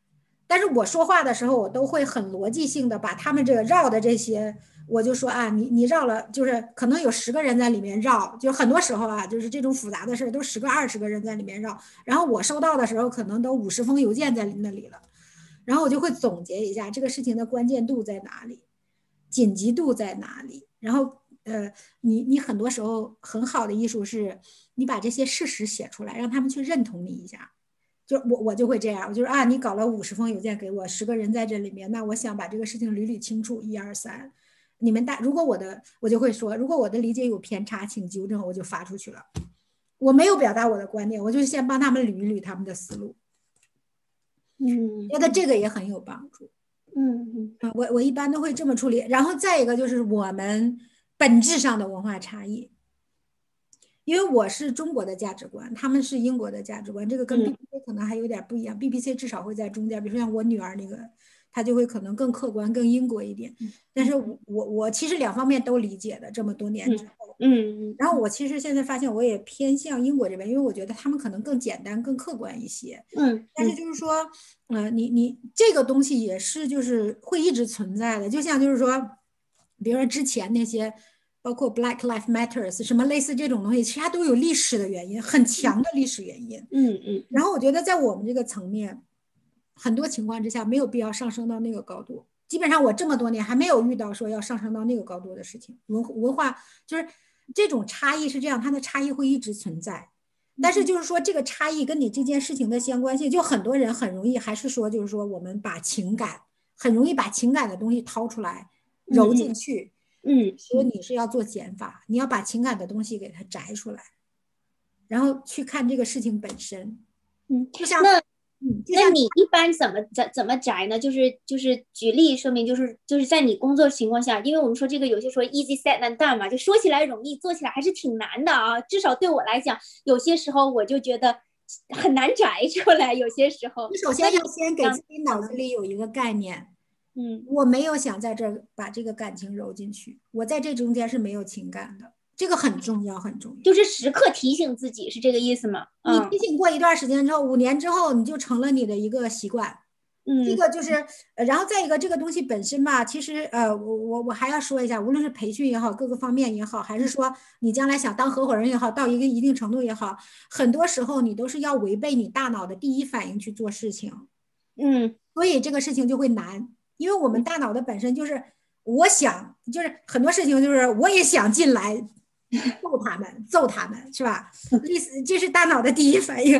但是我说话的时候，我都会很逻辑性的把他们这个绕的这些，我就说啊，你你绕了，就是可能有十个人在里面绕，就很多时候啊，就是这种复杂的事都十个二十个人在里面绕，然后我收到的时候可能都五十封邮件在那里了，然后我就会总结一下这个事情的关键度在哪里，紧急度在哪里，然后呃，你你很多时候很好的艺术是你把这些事实写出来，让他们去认同你一下。就我我就会这样，我就是啊，你搞了五十封邮件给我，十个人在这里面，那我想把这个事情捋捋清楚，一二三，你们大如果我的我就会说，如果我的理解有偏差，请纠正，我就发出去了。我没有表达我的观点，我就先帮他们捋一捋他们的思路。 嗯， 觉得这个也很有帮助。 嗯嗯，我我一般都会这么处理。然后再一个就是我们本质上的文化差异。因为我是中国的价值观，他们是英国的价值观，这个跟 B B C 可能还有点不一样。嗯、B B C 至少会在中间，比如说像我女儿那个，她就会可能更客观、更英国一点。但是我我我其实两方面都理解的，这么多年之后， 嗯嗯。 然后我其实现在发现我也偏向英国这边，因为我觉得他们可能更简单、更客观一些。 嗯。 但是就是说，嗯、呃，你你这个东西也是就是会一直存在的，就像就是说，比如说之前那些。包括 Black Lives Matters 什么类似这种东西，其实它都有历史的原因，很强的历史原因。 嗯嗯。 然后我觉得在我们这个层面，很多情况之下没有必要上升到那个高度。基本上我这么多年还没有遇到说要上升到那个高度的事情。文文化就是这种差异是这样，它的差异会一直存在。但是就是说这个差异跟你这件事情的相关性，就很多人很容易还是说就是说我们把情感很容易把情感的东西掏出来揉进去。 嗯嗯， 所以你是要做减法，你要把情感的东西给它摘出来，然后去看这个事情本身。 嗯， 就像那， 嗯， 那你一般怎么怎怎么摘呢？就是就是举例说明，就是就是在你工作情况下，因为我们说这个有些说 easy said and done 嘛，就说起来容易，做起来还是挺难的啊。至少对我来讲，有些时候我就觉得很难摘出来，有些时候。 你首先要先给自己脑子里有一个概念。 嗯， 我没有想在这儿把这个感情揉进去，我在这中间是没有情感的，这个很重要，很重要。 就是时刻提醒自己，是这个意思吗？ 你提醒过一段时间之后，五年之后，你就成了你的一个习惯。 嗯， 这个就是，然后再一个，这个东西本身吧，其实呃，我我我还要说一下，无论是培训也好，各个方面也好，还是说你将来想当合伙人也好，到一个一定程度也好，很多时候你都是要违背你大脑的第一反应去做事情。 嗯， 所以这个事情就会难。因为我们大脑的本身就是，我想就是很多事情就是我也想进来揍他们，揍他们是吧？意思这是大脑的第一反应。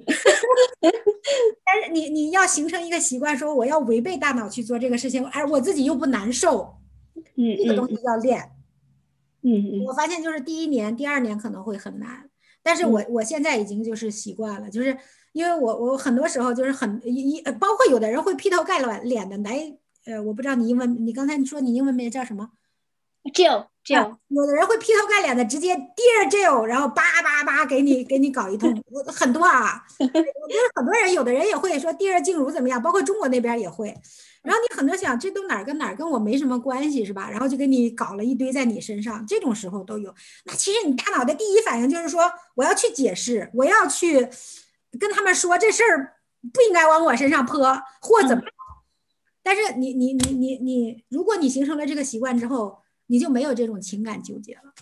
但是你你要形成一个习惯，说我要违背大脑去做这个事情，而我自己又不难受， 嗯， 这个东西要练。 嗯嗯， 我发现就是第一年、第二年可能会很难，但是我我现在已经就是习惯了，就是因为我我很多时候就是很一包括有的人会劈头盖脸的来，呃，我不知道你英文，你刚才说你英文名叫什么 ？Jill Jill， 有的人会劈头盖脸的直接 Dear Jill， 然后叭叭叭给你给你搞一通，很多啊，我觉得很多人有的人也会说 Dear 静茹怎么样，包括中国那边也会。然后你很多想这都哪儿跟哪儿跟我没什么关系是吧？然后就给你搞了一堆在你身上，这种时候都有。那其实你大脑的第一反应就是说我要去解释，我要去跟他们说这事儿不应该往我身上泼或怎么样。但是你你你你你，如果你形成了这个习惯之后，你就没有这种情感纠结了。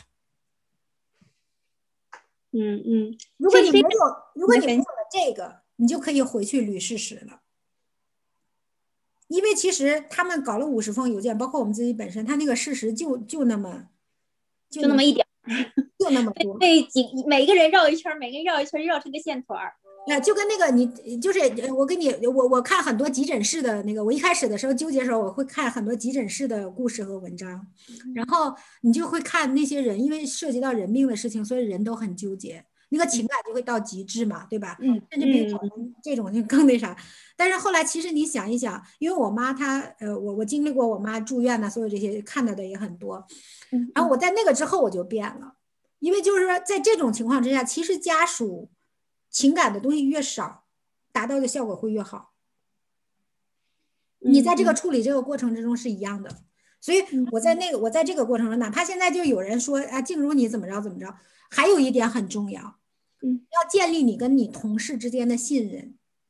嗯嗯， 如果你没有，如果你没有了这个，你就可以回去捋事实了。因为其实他们搞了五十封邮件，包括我们自己本身，他那个事实就就那么就那么一点， 就那么多。 对，几每个人绕一圈，每个人绕一圈，绕成个线团儿。 那就跟那个你就是我跟你我我看很多急诊室的那个，我一开始的时候纠结的时候，我会看很多急诊室的故事和文章，然后你就会看那些人，因为涉及到人命的事情，所以人都很纠结。那个情感就会到极致嘛，对吧？ 嗯， 甚至比这种就更那啥。但是后来其实你想一想，因为我妈她呃，我我经历过我妈住院呐，所有这些看到的也很多。然后我在那个之后我就变了，因为就是说在这种情况之下，其实家属情感的东西越少，达到的效果会越好。你在这个处理这个过程之中是一样的。所以我在那个我在这个过程中，哪怕现在就有人说啊，静茹你怎么着怎么着，还有一点很重要， 嗯， 要建立你跟你同事之间的信任。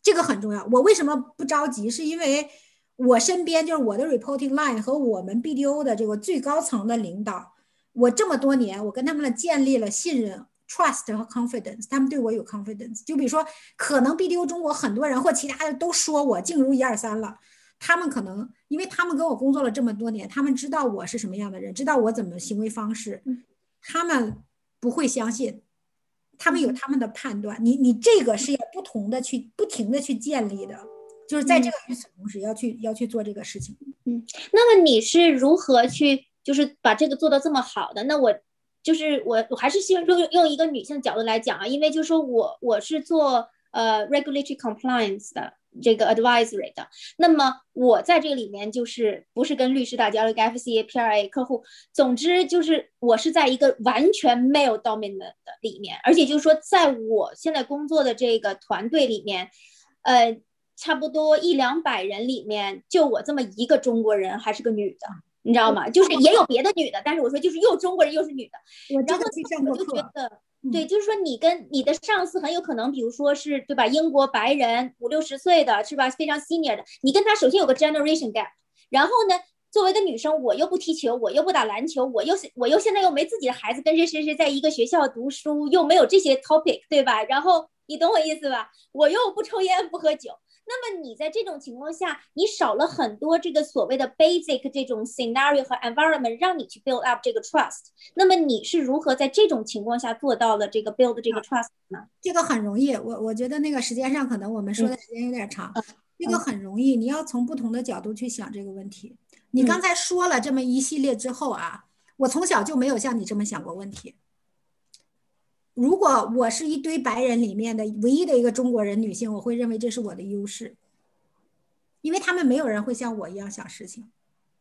这个很重要。我为什么不着急？是因为我身边就是我的 reporting line 和我们 B D O 的这个最高层的领导，我这么多年我跟他们建立了信任 trust 和 confidence， 他们对我有 confidence。就比如说可能 B D O 中国很多人或其他的都说我静茹一二三了，他们可能因为他们跟我工作了这么多年，他们知道我是什么样的人，知道我怎么行为方式，他们不会相信，他们有他们的判断。你你这个是要不同的去不停的去建立的，就是在这个与此同时要去要去做这个事情。 嗯，那么你是如何去就是把这个做到这么好的？那我就是我我还是希望用用一个女性角度来讲啊，因为就是说我我是做呃 regulatory compliance 的这个 advisory 的，那么我在这个里面就是不是跟律师打交道，跟 F C A P R A 客户，总之就是我是在一个完全 male dominant 的里面，而且就是说在我现在工作的这个团队里面，呃。差不多一两百人里面，就我这么一个中国人，还是个女的，你知道吗？就是也有别的女的，但是我说就是又中国人又是女的。然后我就觉得，对，就是说你跟你的上司很有可能，比如说是对吧，英国白人五六十岁的是吧，非常 senior 的，你跟他首先有个 generation gap， 然后呢，作为一个女生，我又不踢球，我又不打篮球，我又我又现在又没自己的孩子，跟谁谁谁在一个学校读书，又没有这些 topic， 对吧？然后你懂我意思吧？我又不抽烟不喝酒。那么你在这种情况下，你少了很多这个所谓的 basic 这种 scenario 和 environment 让你去 build up 这个 trust。那么你是如何在这种情况下做到了这个 build 这个 trust 呢？ 这个很容易，我我觉得那个时间上可能我们说的时间有点长，嗯、这个很容易，你要从不同的角度去想这个问题。你刚才说了这么一系列之后啊，我从小就没有像你这么想过问题。如果我是一堆白人里面的唯一的一个中国人女性，我会认为这是我的优势，因为他们没有人会像我一样想事情。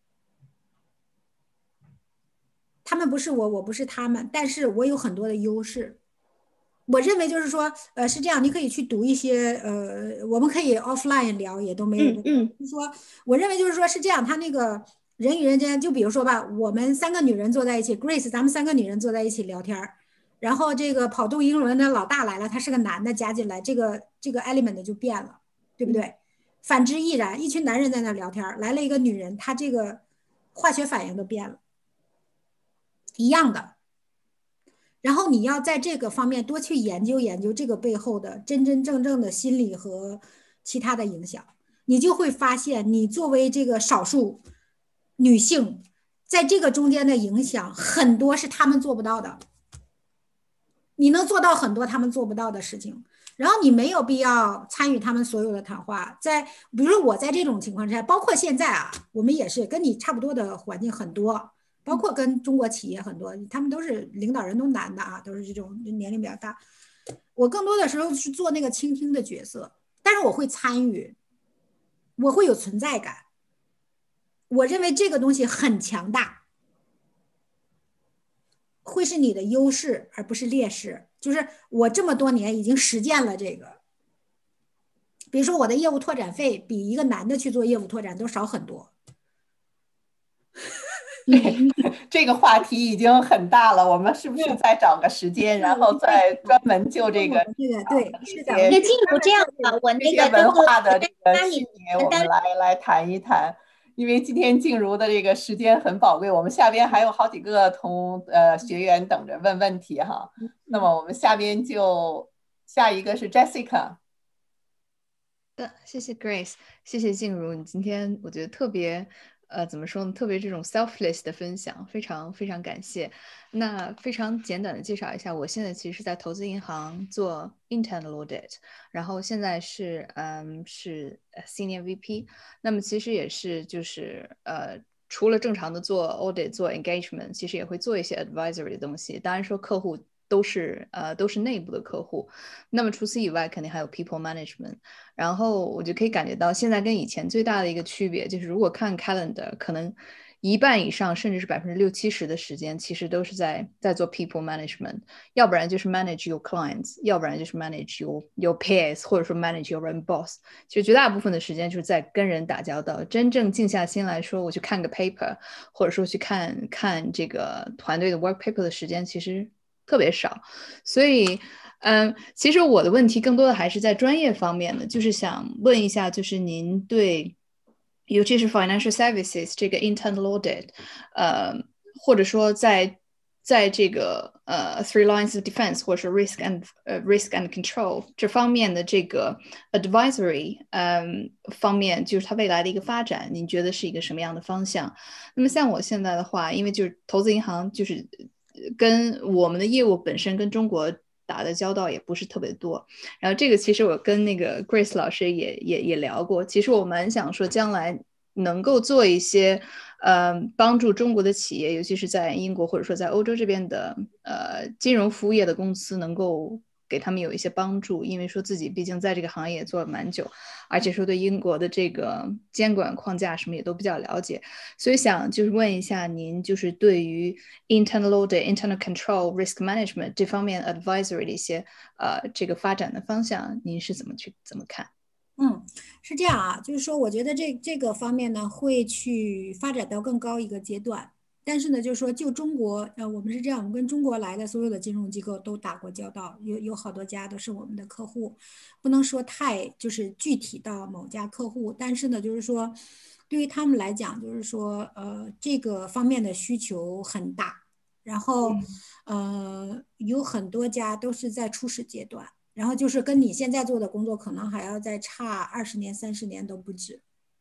他们不是我，我不是他们，但是我有很多的优势。我认为就是说，呃，是这样，你可以去读一些，呃，我们可以 offline 聊，也都没有。嗯嗯。说，我认为就是说是这样，他那个人与人之间，就比如说吧，我们三个女人坐在一起 ，Grace， 咱们三个女人坐在一起聊天。然后这个跑动英伦的老大来了，他是个男的加进来，这个这个 element 就变了，对不对？嗯、反之亦然，一群男人在那聊天，来了一个女人，他这个化学反应都变了，一样的。然后你要在这个方面多去研究研究这个背后的真真正正的心理和其他的影响，你就会发现，你作为这个少数女性，在这个中间的影响很多是他们做不到的。你能做到很多他们做不到的事情，然后你没有必要参与他们所有的谈话。在比如说我在这种情况之下，包括现在啊，我们也是跟你差不多的环境很多，包括跟中国企业很多，他们都是领导人都男的啊，都是这种年龄比较大。我更多的时候是做那个倾听的角色，但是我会参与，我会有存在感。我认为这个东西很强大。会是你的优势而不是劣势，就是我这么多年已经实践了这个。比如说我的业务拓展费比一个男的去做业务拓展都少很多。 这个话题已经很大了，我们是不是再找个时间，然后再专门就这个对对是的， 那进入这样吧，我那个文化的这个细节，我们来来谈一谈。因为今天静茹的这个时间很宝贵，我们下边还有好几个同呃学员等着问问题哈。那么我们下边就下一个是 Jessica。 的，谢谢 Grace， 谢谢静茹，你今天我觉得特别呃怎么说呢，特别这种 selfless 的分享，非常非常感谢。那非常简短的介绍一下，我现在其实是在投资银行做 internal audit， 然后现在是嗯是 senior V P， 那么其实也是就是呃除了正常的做 audit 做 engagement， 其实也会做一些 advisory 的东西，当然说客户都是呃都是内部的客户，那么除此以外肯定还有 people management， 然后我就可以感觉到现在跟以前最大的一个区别就是如果看 calendar 可能一半以上甚至是百分之六七十的时间其实都是在在做 people management， 要不然就是 manage your clients， 要不然就是 manage your your peers， 或者说 manage your own boss， 其实绝大部分的时间就是在跟人打交道，真正静下心来说我去看个 paper 或者说去看看这个团队的 work paper 的时间其实特别少，所以嗯，其实我的问题更多的还是在专业方面的，就是想问一下，就是您对，尤其是 financial services 这个 internal audit，呃，或者说在在这个呃 three lines of defense 或者是 risk and 呃 risk and control 这方面的这个 advisory 嗯、呃、方面，就是它未来的一个发展，您觉得是一个什么样的方向？那么像我现在的话，因为就是投资银行就是跟我们的业务本身跟中国打的交道也不是特别多，然后这个其实我跟那个 Grace 老师也也也聊过，其实我蛮想说将来能够做一些呃帮助中国的企业，尤其是在英国或者说在欧洲这边的呃金融服务业的公司能够给他们有一些帮助，因为说自己毕竟在这个行业做了蛮久，而且说对英国的这个监管框架什么也都比较了解，所以想就是问一下您，就是对于 internal audit、internal control、risk management 这方面 advisory 的一些呃这个发展的方向，您是怎么去怎么看？ 嗯，是这样啊，就是说，我觉得这这个方面呢，会去发展到更高一个阶段。但是呢，就是说，就中国，呃，我们是这样，我们跟中国来的所有的金融机构都打过交道，有有好多家都是我们的客户，不能说太就是具体到某家客户，但是呢，就是说，对于他们来讲，就是说，呃，这个方面的需求很大，然后，呃，有很多家都是在初始阶段，然后就是跟你现在做的工作可能还要再差二十年、三十年都不止。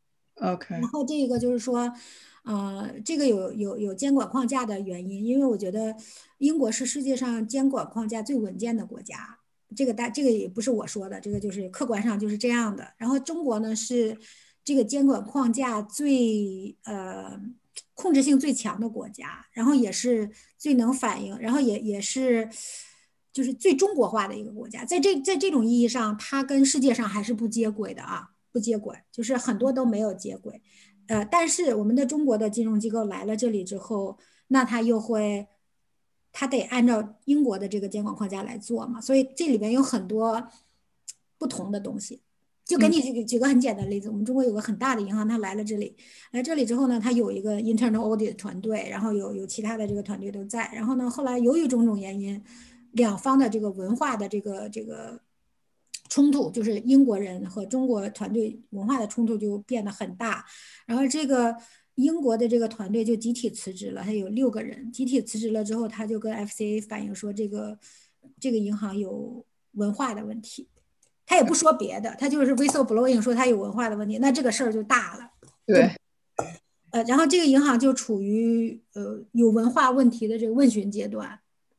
OK， 然后这个就是说，呃，这个有有有监管框架的原因，因为我觉得英国是世界上监管框架最稳健的国家，这个大这个也不是我说的，这个就是客观上就是这样的。然后中国呢是这个监管框架最呃控制性最强的国家，然后也是最能反映，然后也也是就是最中国化的一个国家，在这在这种意义上，它跟世界上还是不接轨的啊。不接轨，就是很多都没有接轨，呃，但是我们的中国的金融机构来了这里之后，那他又会，他得按照英国的这个监管框架来做嘛，所以这里边有很多不同的东西。就给你举举个很简单的例子，我们中国有个很大的银行，他来了这里，来这里之后呢，他有一个 internal audit 团队，然后有有其他的这个团队都在，然后呢，后来由于种种原因，两方的这个文化的这个这个。冲突就是英国人和中国团队文化的冲突就变得很大，然后这个英国的这个团队就集体辞职了，他有六个人集体辞职了之后，他就跟 F C A 反映说这个这个银行有文化的问题，他也不说别的，他就是 whistleblowing 说他有文化的问题，那这个事儿就大了。 对， 呃，然后这个银行就处于呃有文化问题的这个问询阶段。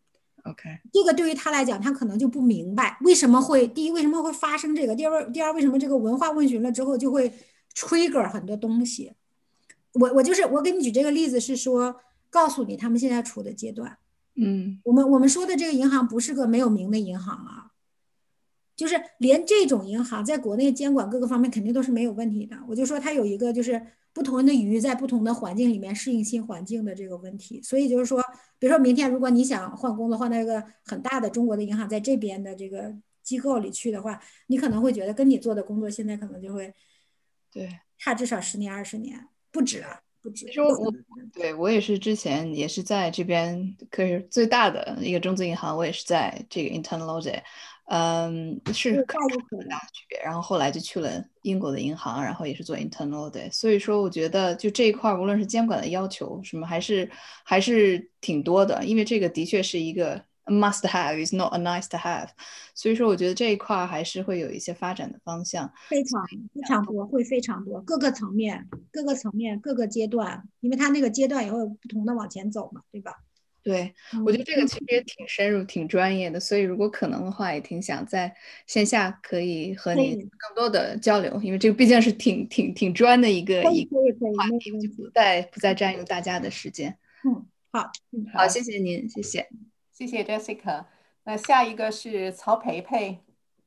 OK， 这个对于他来讲，他可能就不明白为什么会第一为什么会发生这个，第二第二为什么这个文化问询了之后就会 trigger 很多东西。我我就是我给你举这个例子是说，告诉你他们现在处的阶段。 嗯， 我们我们说的这个银行不是个没有名的银行啊，就是连这种银行在国内监管各个方面肯定都是没有问题的。我就说它有一个就是不同的鱼在不同的环境里面适应新环境的这个问题，所以就是说，比如说明天如果你想换工作，换到一个很大的中国的银行，在这边的这个机构里去的话，你可能会觉得跟你做的工作现在可能就会对差至少十年二十年，不止啊，不止。 其实我对我也是之前也是在这边，可是最大的一个中资银行，我也是在这个 internal audit。嗯，是很大的区别。然后后来就去了英国的银行，然后也是做 internal audit。所以说，我觉得就这一块，无论是监管的要求什么，还是还是挺多的。因为这个的确是一个 must have， is not a nice to have。所以说，我觉得这一块还是会有一些发展的方向， 非常非常多，会非常多，各个层面、各个层面、各个阶段，因为它那个阶段也会有不同的往前走嘛，对吧？ 对，我觉得这个其实也挺深入、挺专业的，所以如果可能的话，也挺想在线下可以和你更多的交流，因为这个毕竟是挺挺挺专的一个一个话题，就不再不再占用大家的时间。 嗯，好， 嗯，好，谢谢您，谢谢， 谢谢 Jessica。那下一个是曹培培，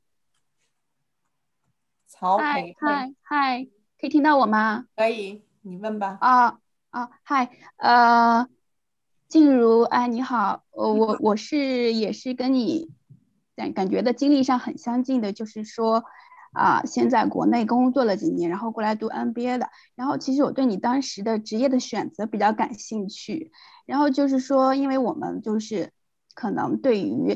曹培培， 嗨嗨，可以听到我吗？ 可以，你问吧。 啊啊，嗨，呃。静茹，哎，你好，呃，我我是也是跟你感感觉的经历上很相近的，就是说，啊、呃，先在国内工作了几年，然后过来读 M B A 的，然后其实我对你当时的职业的选择比较感兴趣，然后就是说，因为我们就是可能对于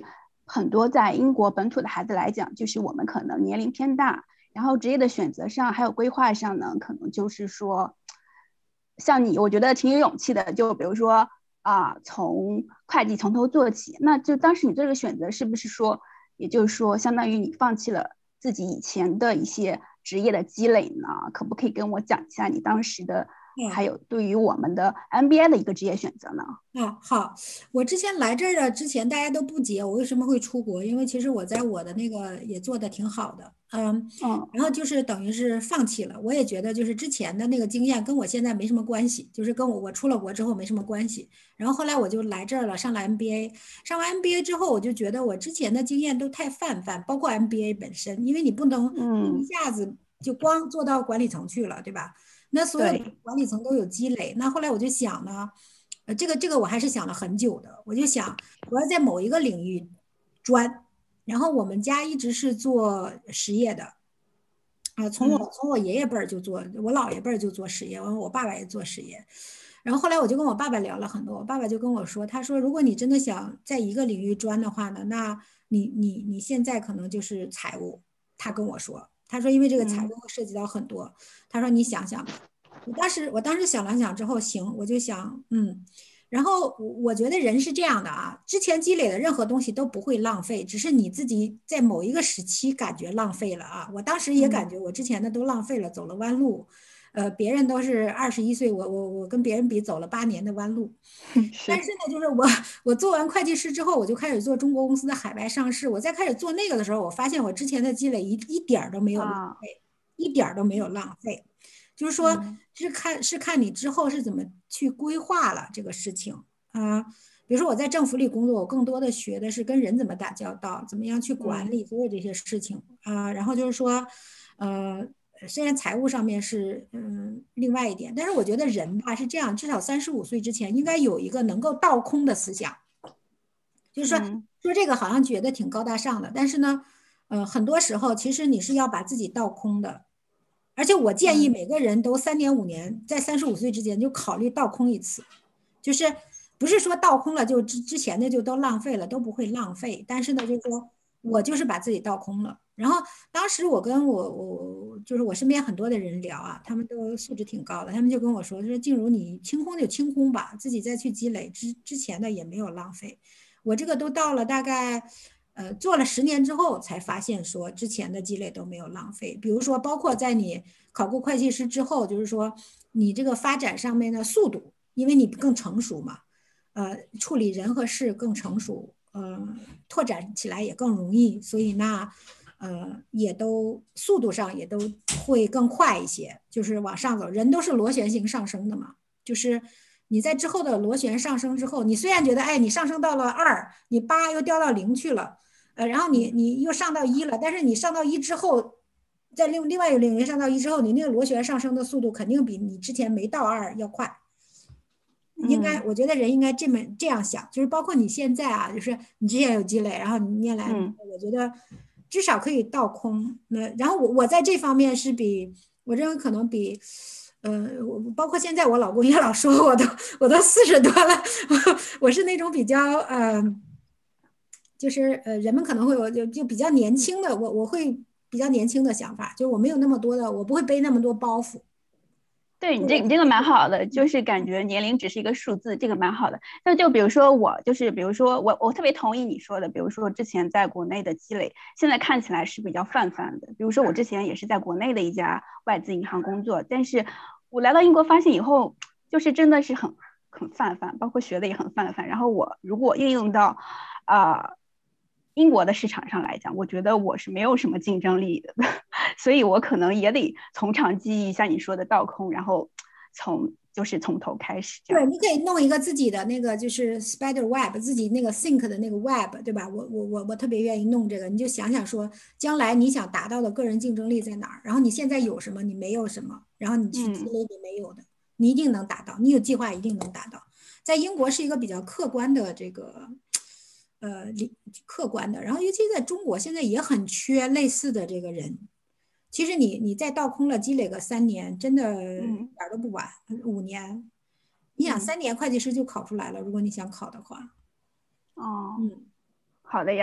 很多在英国本土的孩子来讲，就是我们可能年龄偏大，然后职业的选择上还有规划上呢，可能就是说，像你，我觉得挺有勇气的。就比如说啊、呃，从会计从头做起，那就当时你这个选择是不是说，也就是说，相当于你放弃了自己以前的一些职业的积累呢？可不可以跟我讲一下你当时的？还有对于我们的 M B A 的一个职业选择呢？ 啊，好，我之前来这儿的之前大家都不解我为什么会出国，因为其实我在我的那个也做的挺好的，嗯嗯，然后就是等于是放弃了。我也觉得就是之前的那个经验跟我现在没什么关系，就是跟我我出了国之后没什么关系。然后后来我就来这儿了，上了 M B A， 上完 M B A 之后，我就觉得我之前的经验都太泛泛，包括 M B A 本身，因为你不能一下子就光做到管理层去了，对吧？那所有的管理层都有积累。那后来我就想呢，呃，这个这个我还是想了很久的。我就想，我要在某一个领域专。然后我们家一直是做实业的，啊，从我从我爷爷辈儿就做，我姥爷辈儿就做实业，完我爸爸也做实业。然后后来我就跟我爸爸聊了很多，我爸爸就跟我说，他说如果你真的想在一个领域专的话呢，那你你你现在可能就是财务。他跟我说。他说，因为这个财务会涉及到很多，嗯、他说你想想吧。我当时我当时想了想之后，行，我就想，嗯，然后我觉得人是这样的啊，之前积累的任何东西都不会浪费，只是你自己在某一个时期感觉浪费了啊。我当时也感觉我之前的都浪费了，走了弯路。呃，别人都是二十一岁，我我我跟别人比走了八年的弯路。但是呢，就是我我做完会计师之后，我就开始做中国公司的海外上市。我再开始做那个的时候，我发现我之前的积累一一点都没有浪费，啊、一点都没有浪费。就是说，嗯、是看是看你之后是怎么去规划了这个事情啊、呃。比如说我在政府里工作，我更多的学的是跟人怎么打交道，怎么样去管理所有这些事情啊、呃。然后就是说，呃。虽然财务上面是嗯另外一点，但是我觉得人吧是这样，至少三十五岁之前应该有一个能够倒空的思想，就是说、嗯、说这个好像觉得挺高大上的，但是呢，呃，很多时候其实你是要把自己倒空的，而且我建议每个人都三年五年，在三十五岁之间就考虑倒空一次，就是不是说倒空了就之之前的就都浪费了，都不会浪费，但是呢，就是说我就是把自己倒空了。然后当时我跟我我就是我身边很多的人聊啊，他们都素质挺高的，他们就跟我说，说静茹你清空就清空吧，自己再去积累之之前的也没有浪费。我这个都到了大概呃做了十年之后才发现说之前的积累都没有浪费。比如说包括在你考过会计师之后，就是说你这个发展上面的速度，因为你更成熟嘛，呃处理人和事更成熟，呃拓展起来也更容易，所以那。呃，也都速度上也都会更快一些，就是往上走，人都是螺旋形上升的嘛。就是你在之后的螺旋上升之后，你虽然觉得哎，你上升到了二，你八又掉到零去了，呃，然后你你又上到一了，但是你上到一之后，在另另外一个领域上到一之后，你那个螺旋上升的速度肯定比你之前没到二要快。应该，我觉得人应该这么这样想，就是包括你现在啊，就是你之前有积累，然后你念来，嗯、我觉得。至少可以倒空。那然后我我在这方面是比我认为可能比，呃，我包括现在我老公也老说我都我都四十多了，我我是那种比较呃，就是呃人们可能会有就就比较年轻的，我我会比较年轻的想法，就我没有那么多的，我不会背那么多包袱。 对你这你这个蛮好的，就是感觉年龄只是一个数字，这个蛮好的。那就比如说我，就是比如说我，我特别同意你说的，比如说之前在国内的积累，现在看起来是比较泛泛的。比如说我之前也是在国内的一家外资银行工作，但是我来到英国发现以后，就是真的是很很泛泛，包括学的也很泛泛。然后我如果应用到啊、呃、英国的市场上来讲，我觉得我是没有什么竞争力的。所以我可能也得从长计议，像你说的倒空，然后从就是从头开始。 对，你可以弄一个自己的那个就是 spider web， 自己那个 think 的那个 web， 对吧？我我我我特别愿意弄这个。你就想想说，将来你想达到的个人竞争力在哪儿？然后你现在有什么，你没有什么，然后你去积累你没有的，嗯、你一定能达到。你有计划一定能达到。在英国是一个比较客观的这个。呃，客观的，然后尤其在中国现在也很缺类似的这个人。其实你你再倒空了，积累个三年，真的一点都不晚。嗯、五年，你想三年会计师就考出来了，如果你想考的话。 哦，嗯，好的呀。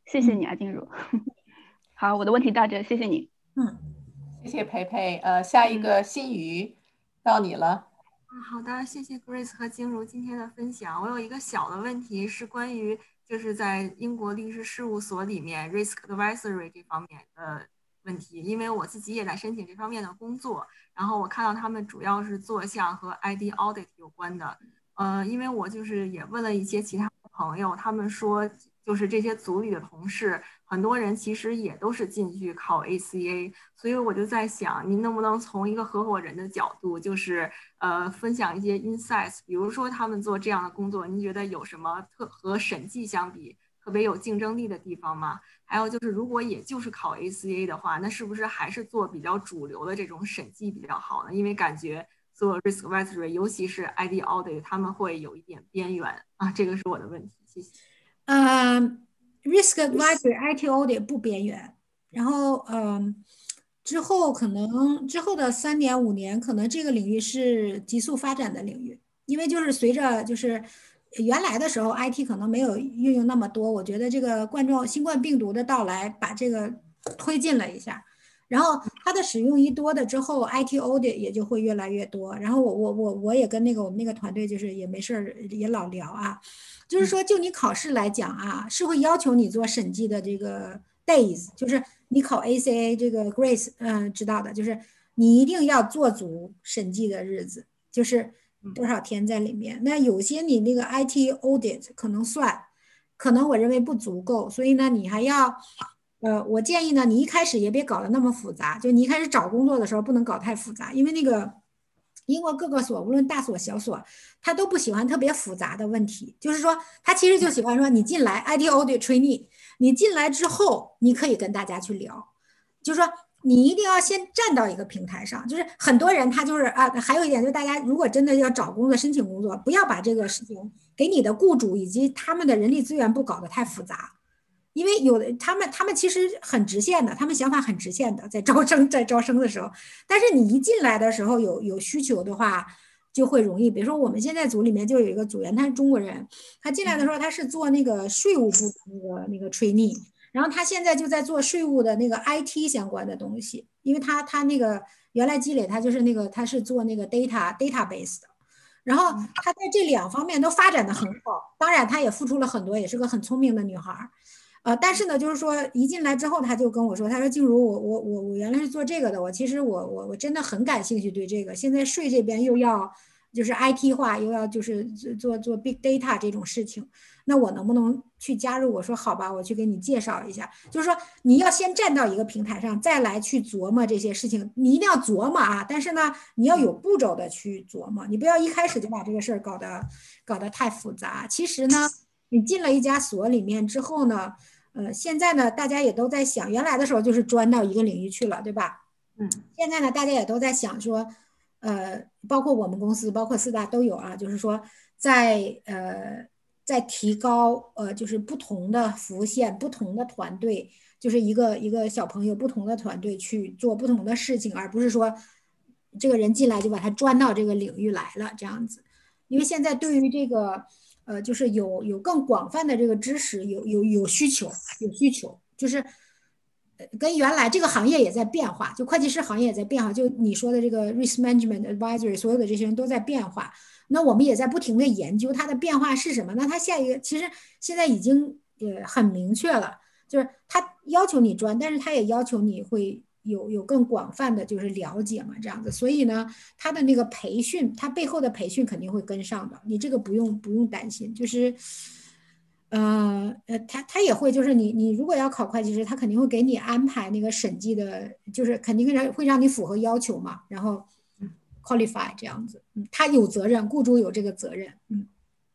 谢谢你啊，静茹。好，我的问题到这，谢谢你。 嗯，谢谢培培。呃，下一个新宇到你了。 好的，谢谢 Grace 和静茹今天的分享。我有一个小的问题是关于就是在英国律师事务所里面 risk advisory 这方面的问题，因为我自己也在申请这方面的工作，然后我看到他们主要是做像和 I D audit 有关的，呃，因为我就是也问了一些其他的朋友，他们说就是这些组里的同事，很多人其实也都是进去考 A C A， 所以我就在想，您能不能从一个合伙人的角度，就是呃分享一些 insights， 比如说他们做这样的工作，您觉得有什么特和审计相比特别有竞争力的地方吗？还有就是，如果也就是考 A C A 的话，那是不是还是做比较主流的这种审计比较好呢？因为感觉做 risk advisory， 尤其是 I D audit， 他们会有一点边缘啊。这个是我的问题，谢谢。 呃 ，risk advisory I T audit 不边缘，然后嗯、呃，之后可能之后的三年五年，可能这个领域是急速发展的领域，因为就是随着就是原来的时候 I T 可能没有运用那么多，我觉得这个冠状新冠病毒的到来把这个推进了一下。然后它的使用一多的之后 ，I T audit 也就会越来越多。然后我我我我也跟那个我们那个团队就是也没事儿也老聊啊，就是说就你考试来讲啊，是会要求你做审计的这个 days， 就是你考 A C A 这个 Grace 嗯、呃、知道的，就是你一定要做足审计的日子，就是多少天在里面。那有些你那个 I T audit 可能算，可能我认为不足够，所以呢你还要。呃，我建议呢，你一开始也别搞得那么复杂，就你一开始找工作的时候不能搞太复杂，因为那个英国各个所，无论大所小所，他都不喜欢特别复杂的问题，就是说他其实就喜欢说你进来 I T audit trainee， 你进来之后你可以跟大家去聊，就是说你一定要先站到一个平台上，就是很多人他就是啊，还有一点就是大家如果真的要找工作申请工作，不要把这个事情给你的雇主以及他们的人力资源部搞得太复杂。因为有的他们他们其实很直线的，他们想法很直线的，在招生在招生的时候，但是你一进来的时候有有需求的话，就会容易。比如说我们现在组里面就有一个组员，他是中国人，他进来的时候他是做那个税务部那个那个 trainee， 然后他现在就在做税务的那个 I T 相关的东西，因为他他那个原来积累他就是那个他是做那个 data database 的。然后他在这两方面都发展的很好，当然他也付出了很多，也是个很聪明的女孩。呃，但是呢，就是说一进来之后，他就跟我说，他说静茹，我我我我原来是做这个的，我其实我我我真的很感兴趣对这个，现在税这边又要就是 I T 化，又要就是做做 big data 这种事情，那我能不能去加入？我说好吧，我去给你介绍一下，就是说你要先站到一个平台上，再来去琢磨这些事情，你一定要琢磨啊，但是呢，你要有步骤的去琢磨，你不要一开始就把这个事儿搞得搞得太复杂。其实呢，你进了一家所里面之后呢。呃，现在呢，大家也都在想，原来的时候就是钻到一个领域去了，对吧？ 嗯。 现在呢，大家也都在想说，呃，包括我们公司，包括四大都有啊，就是说在呃在提高呃就是不同的服务线、不同的团队，就是一个一个小朋友不同的团队去做不同的事情，而不是说这个人进来就把他钻到这个领域来了这样子。因为现在对于这个。呃，就是有有更广泛的这个知识，有有有需求，有需求，就是跟原来这个行业也在变化，就会计师行业也在变化，就你说的这个 risk management advisory， 所有的这些人都在变化。那我们也在不停的研究它的变化是什么。那它下一个其实现在已经也很明确了，就是它要求你专，但是它也要求你会。有有更广泛的就是了解嘛，这样子，所以呢，他的那个培训，他背后的培训肯定会跟上的，你这个不用不用担心，就是，呃呃，他他也会，就是你你如果要考会计师，他肯定会给你安排那个审计的，就是肯定会让会让你符合要求嘛，然后 qualify 这样子，嗯，他有责任，雇主有这个责任，嗯。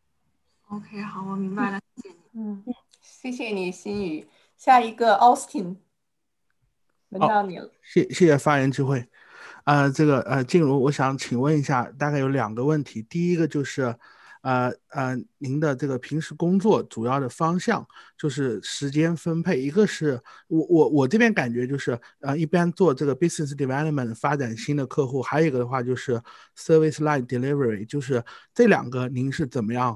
OK， 好，我明白了，谢谢你， 嗯，谢谢你，心宇，下一个 Austin。轮到你了， 哦、谢谢谢发言机会，呃，这个呃，静茹，我想请问一下，大概有两个问题。第一个就是，呃呃，您的这个平时工作主要的方向就是时间分配，一个是我我我这边感觉就是，呃，一般做这个 business development 发展新的客户，还有一个的话就是 service line delivery， 就是这两个您是怎么样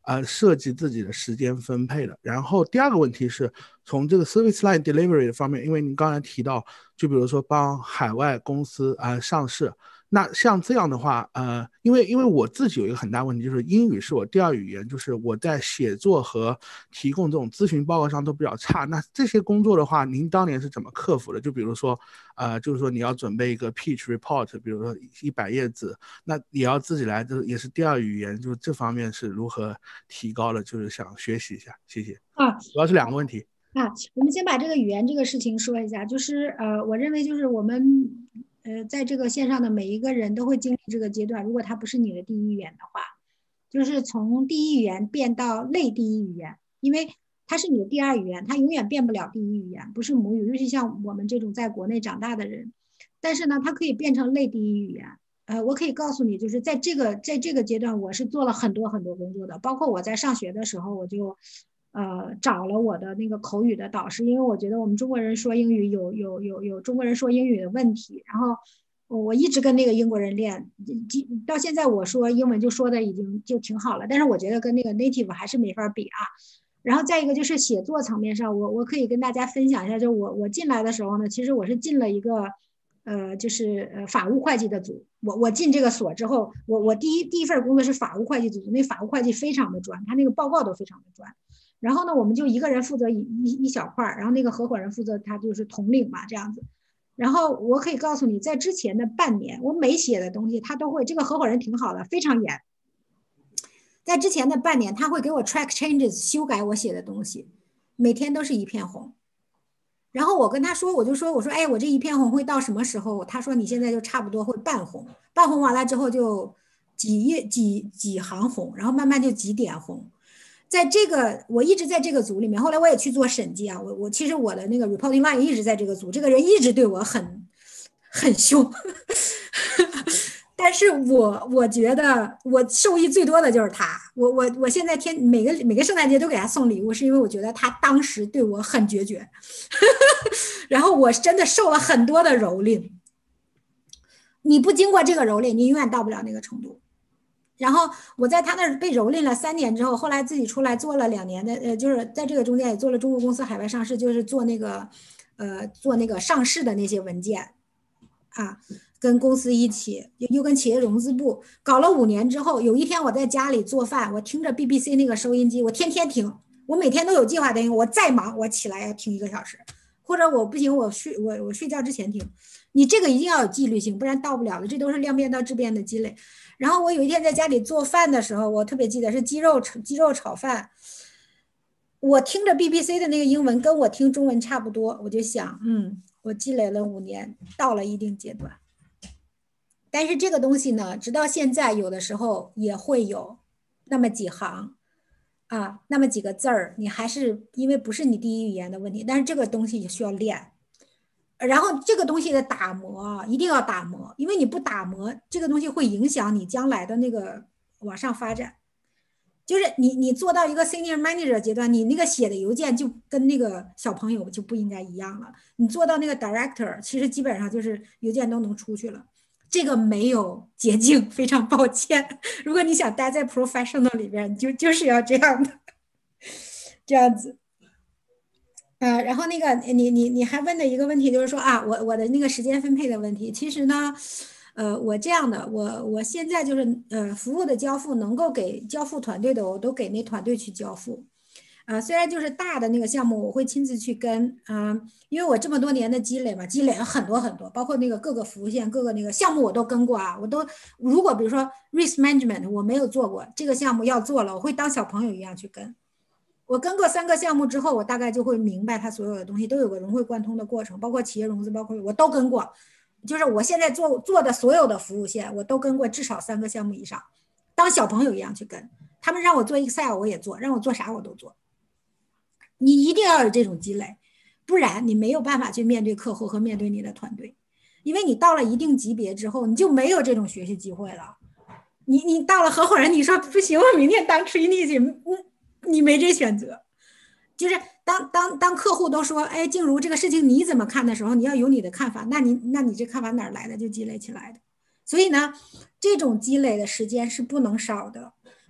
呃设计自己的时间分配的。然后第二个问题是从这个 service line delivery 的方面，因为您刚才提到，就比如说帮海外公司啊、呃、上市。那像这样的话，呃，因为因为我自己有一个很大问题，就是英语是我第二语言，就是我在写作和提供这种咨询报告上都比较差。那这些工作的话，您当年是怎么克服的？就比如说，呃，就是说你要准备一个 pitch report， 比如说一百页纸，那也要自己来，就是也是第二语言，就是这方面是如何提高的？就是想学习一下，谢谢。 啊， 主要是两个问题。 啊，我们先把这个语言这个事情说一下，就是呃，我认为就是我们。呃，在这个线上的每一个人都会经历这个阶段，如果它不是你的第一语言的话，就是从第一语言变到类第一语言，因为它是你的第二语言，它永远变不了第一语言，不是母语，尤其像我们这种在国内长大的人，但是呢，它可以变成类第一语言。呃，我可以告诉你，就是在这个在这个阶段，我是做了很多很多工作的，包括我在上学的时候，我就呃找了我的那个口语的导师，因为我觉得我们中国人说英语有有有有中国人说英语的问题，然后我一直跟那个英国人练，到现在我说英文就说的已经就挺好了，但是我觉得跟那个 native 还是没法比啊。然后再一个就是写作层面上，我我可以跟大家分享一下，就我我进来的时候呢，其实我是进了一个呃就是呃法务会计的组，我我进这个所之后，我我第一第一份工作是法务会计组，那法务会计非常的专，他那个报告都非常的专。然后呢，我们就一个人负责一一一小块，然后那个合伙人负责他就是统领嘛，这样子。然后我可以告诉你，在之前的半年，我每写的东西他都会，这个合伙人挺好的，非常严。在之前的半年，他会给我 track changes 修改我写的东西，每天都是一片红。然后我跟他说，我就说，我说，哎，我这一片红会到什么时候？他说你现在就差不多会半红，半红完了之后就几页几几行红，然后慢慢就几点红。在这个我一直在这个组里面，后来我也去做审计啊，我我其实我的那个 reporting line 一直在这个组，这个人一直对我很很凶，但是我我觉得我受益最多的就是他，我我我现在天每个每个圣诞节都给他送礼物，是因为我觉得他当时对我很决绝，然后我真的受了很多的蹂躏，你不经过这个蹂躏，你永远到不了那个程度。然后我在他那儿被蹂躏了三年之后，后来自己出来做了两年的，呃，就是在这个中间也做了中国公司海外上市，就是做那个，呃，做那个上市的那些文件，啊，跟公司一起，又跟企业融资部搞了五年之后，有一天我在家里做饭，我听着 B B C 那个收音机，我天天听，我每天都有计划的听，我再忙我起来要听一个小时，或者我不行我睡我我睡觉之前听，你这个一定要有纪律性，不然到不了的，这都是量变到质变的积累。然后我有一天在家里做饭的时候，我特别记得是鸡肉鸡肉炒饭，我听着 B B C 的那个英文跟我听中文差不多，我就想，嗯，我积累了五年，到了一定阶段。但是这个东西呢，直到现在有的时候也会有那么几行啊，那么几个字儿，你还是因为不是你第一语言的问题，但是这个东西也需要练。然后这个东西的打磨一定要打磨，因为你不打磨，这个东西会影响你将来的那个往上发展。就是你你做到一个 senior manager 阶段，你那个写的邮件就跟那个小朋友就不应该一样了。你做到那个 director， 其实基本上就是邮件都能出去了。这个没有捷径，非常抱歉。如果你想待在 professional 里边，你就就是要这样的，这样子。呃，然后那个你你你还问的一个问题就是说啊，我我的那个时间分配的问题，其实呢，呃，我这样的，我我现在就是呃，服务的交付能够给交付团队的，我都给那团队去交付。啊、呃，虽然就是大的那个项目，我会亲自去跟，嗯、呃，因为我这么多年的积累嘛，积累了很多很多，包括那个各个服务线、各个那个项目我都跟过啊，我都如果比如说 risk management 我没有做过，这个项目要做了，我会当小朋友一样去跟。我跟过三个项目之后，我大概就会明白它所有的东西都有个融会贯通的过程，包括企业融资，包括我都跟过。就是我现在做做的所有的服务线，我都跟过至少三个项目以上，当小朋友一样去跟。他们让我做 Excel 我也做，让我做啥我都做。你一定要有这种积累，不然你没有办法去面对客户和面对你的团队，因为你到了一定级别之后，你就没有这种学习机会了。你你到了合伙人，你说不行，我明天当 trainee 去，嗯。你没这选择，就是当当当客户都说，哎，静茹这个事情你怎么看的时候，你要有你的看法，那你那你这看法哪来的？就积累起来的。所以呢，这种积累的时间是不能少的。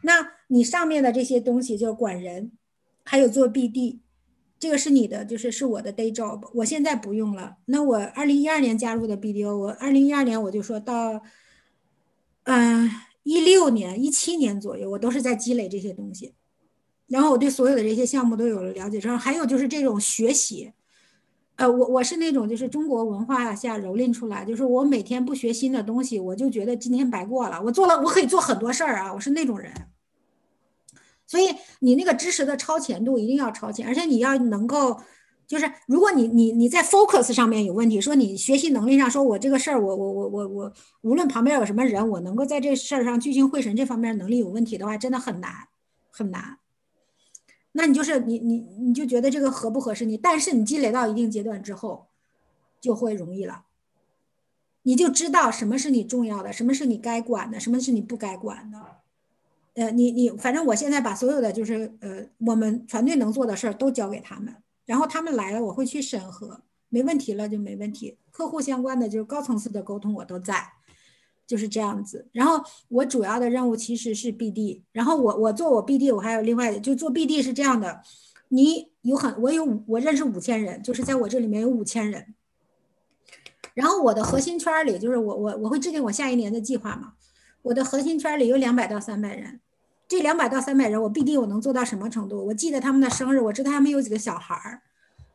那你上面的这些东西就管人，还有做 B D， 这个是你的，就是是我的 day job， 我现在不用了。那我二零一二年加入的 B D O， 我二零一二年我就说到，嗯、呃，一六年、一七年左右，我都是在积累这些东西。然后我对所有的这些项目都有了了解之后，还有就是这种学习。呃，我我是那种就是中国文化下蹂躏出来，就是我每天不学新的东西，我就觉得今天白过了。我做了，我可以做很多事儿啊，我是那种人。所以你那个知识的超前度一定要超前，而且你要能够，就是如果你你你在 focus 上面有问题，说你学习能力上，说我这个事儿我我我我我无论旁边有什么人，我能够在这事儿上聚精会神这方面能力有问题的话，真的很难很难。那你就是你你你就觉得这个合不合适你，但是你积累到一定阶段之后，就会容易了。你就知道什么是你重要的，什么是你该管的，什么是你不该管的。呃，你你反正我现在把所有的就是呃我们团队能做的事儿都交给他们，然后他们来了我会去审核，没问题了就没问题。客户相关的就是高层次的沟通我都在。就是这样子，然后我主要的任务其实是 B D， 然后我我做我 B D， 我还有另外的，就做 B D 是这样的，你有很我有我认识五千人，就是在我这里面有五千人，然后我的核心圈里就是我我我会制定我下一年的计划嘛，我的核心圈里有两百到三百人，这两百到三百人我 B D 我能做到什么程度？我记得他们的生日，我知道他们有几个小孩儿。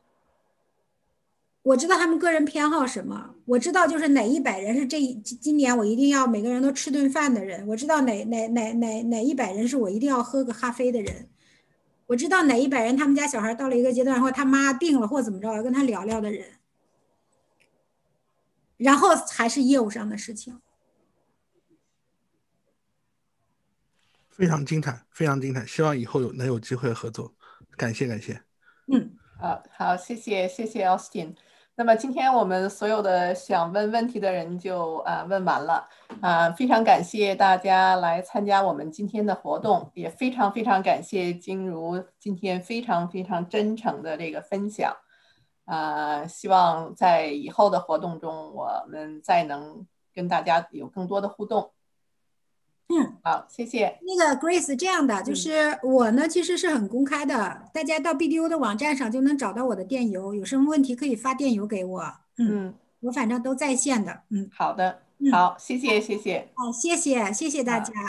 我知道他们个人偏好什么，我知道就是哪一百人是这今年我一定要每个人都吃顿饭的人，我知道哪哪哪哪哪一百人是我一定要喝个咖啡的人，我知道哪一百人他们家小孩到了一个阶段，或他妈病了或怎么着，要跟他聊聊的人，然后还是业务上的事情。 非常精彩，非常精彩，希望以后有能有机会合作，感谢感谢。 嗯， 好好，谢谢谢谢 Austin。那么今天我们所有的想问问题的人就啊、呃、问完了啊、呃，非常感谢大家来参加我们今天的活动，也非常非常感谢金如今天非常非常真诚的这个分享啊、呃，希望在以后的活动中我们再能跟大家有更多的互动。 嗯， 好，谢谢。 那个 Grace 这样的，就是我呢其实是很公开的，大家到 B D O 的网站上就能找到我的电邮，有什么问题可以发电邮给我。嗯，嗯我反正都在线的。嗯， 好的，好，谢谢谢谢。 好，谢谢谢谢大家。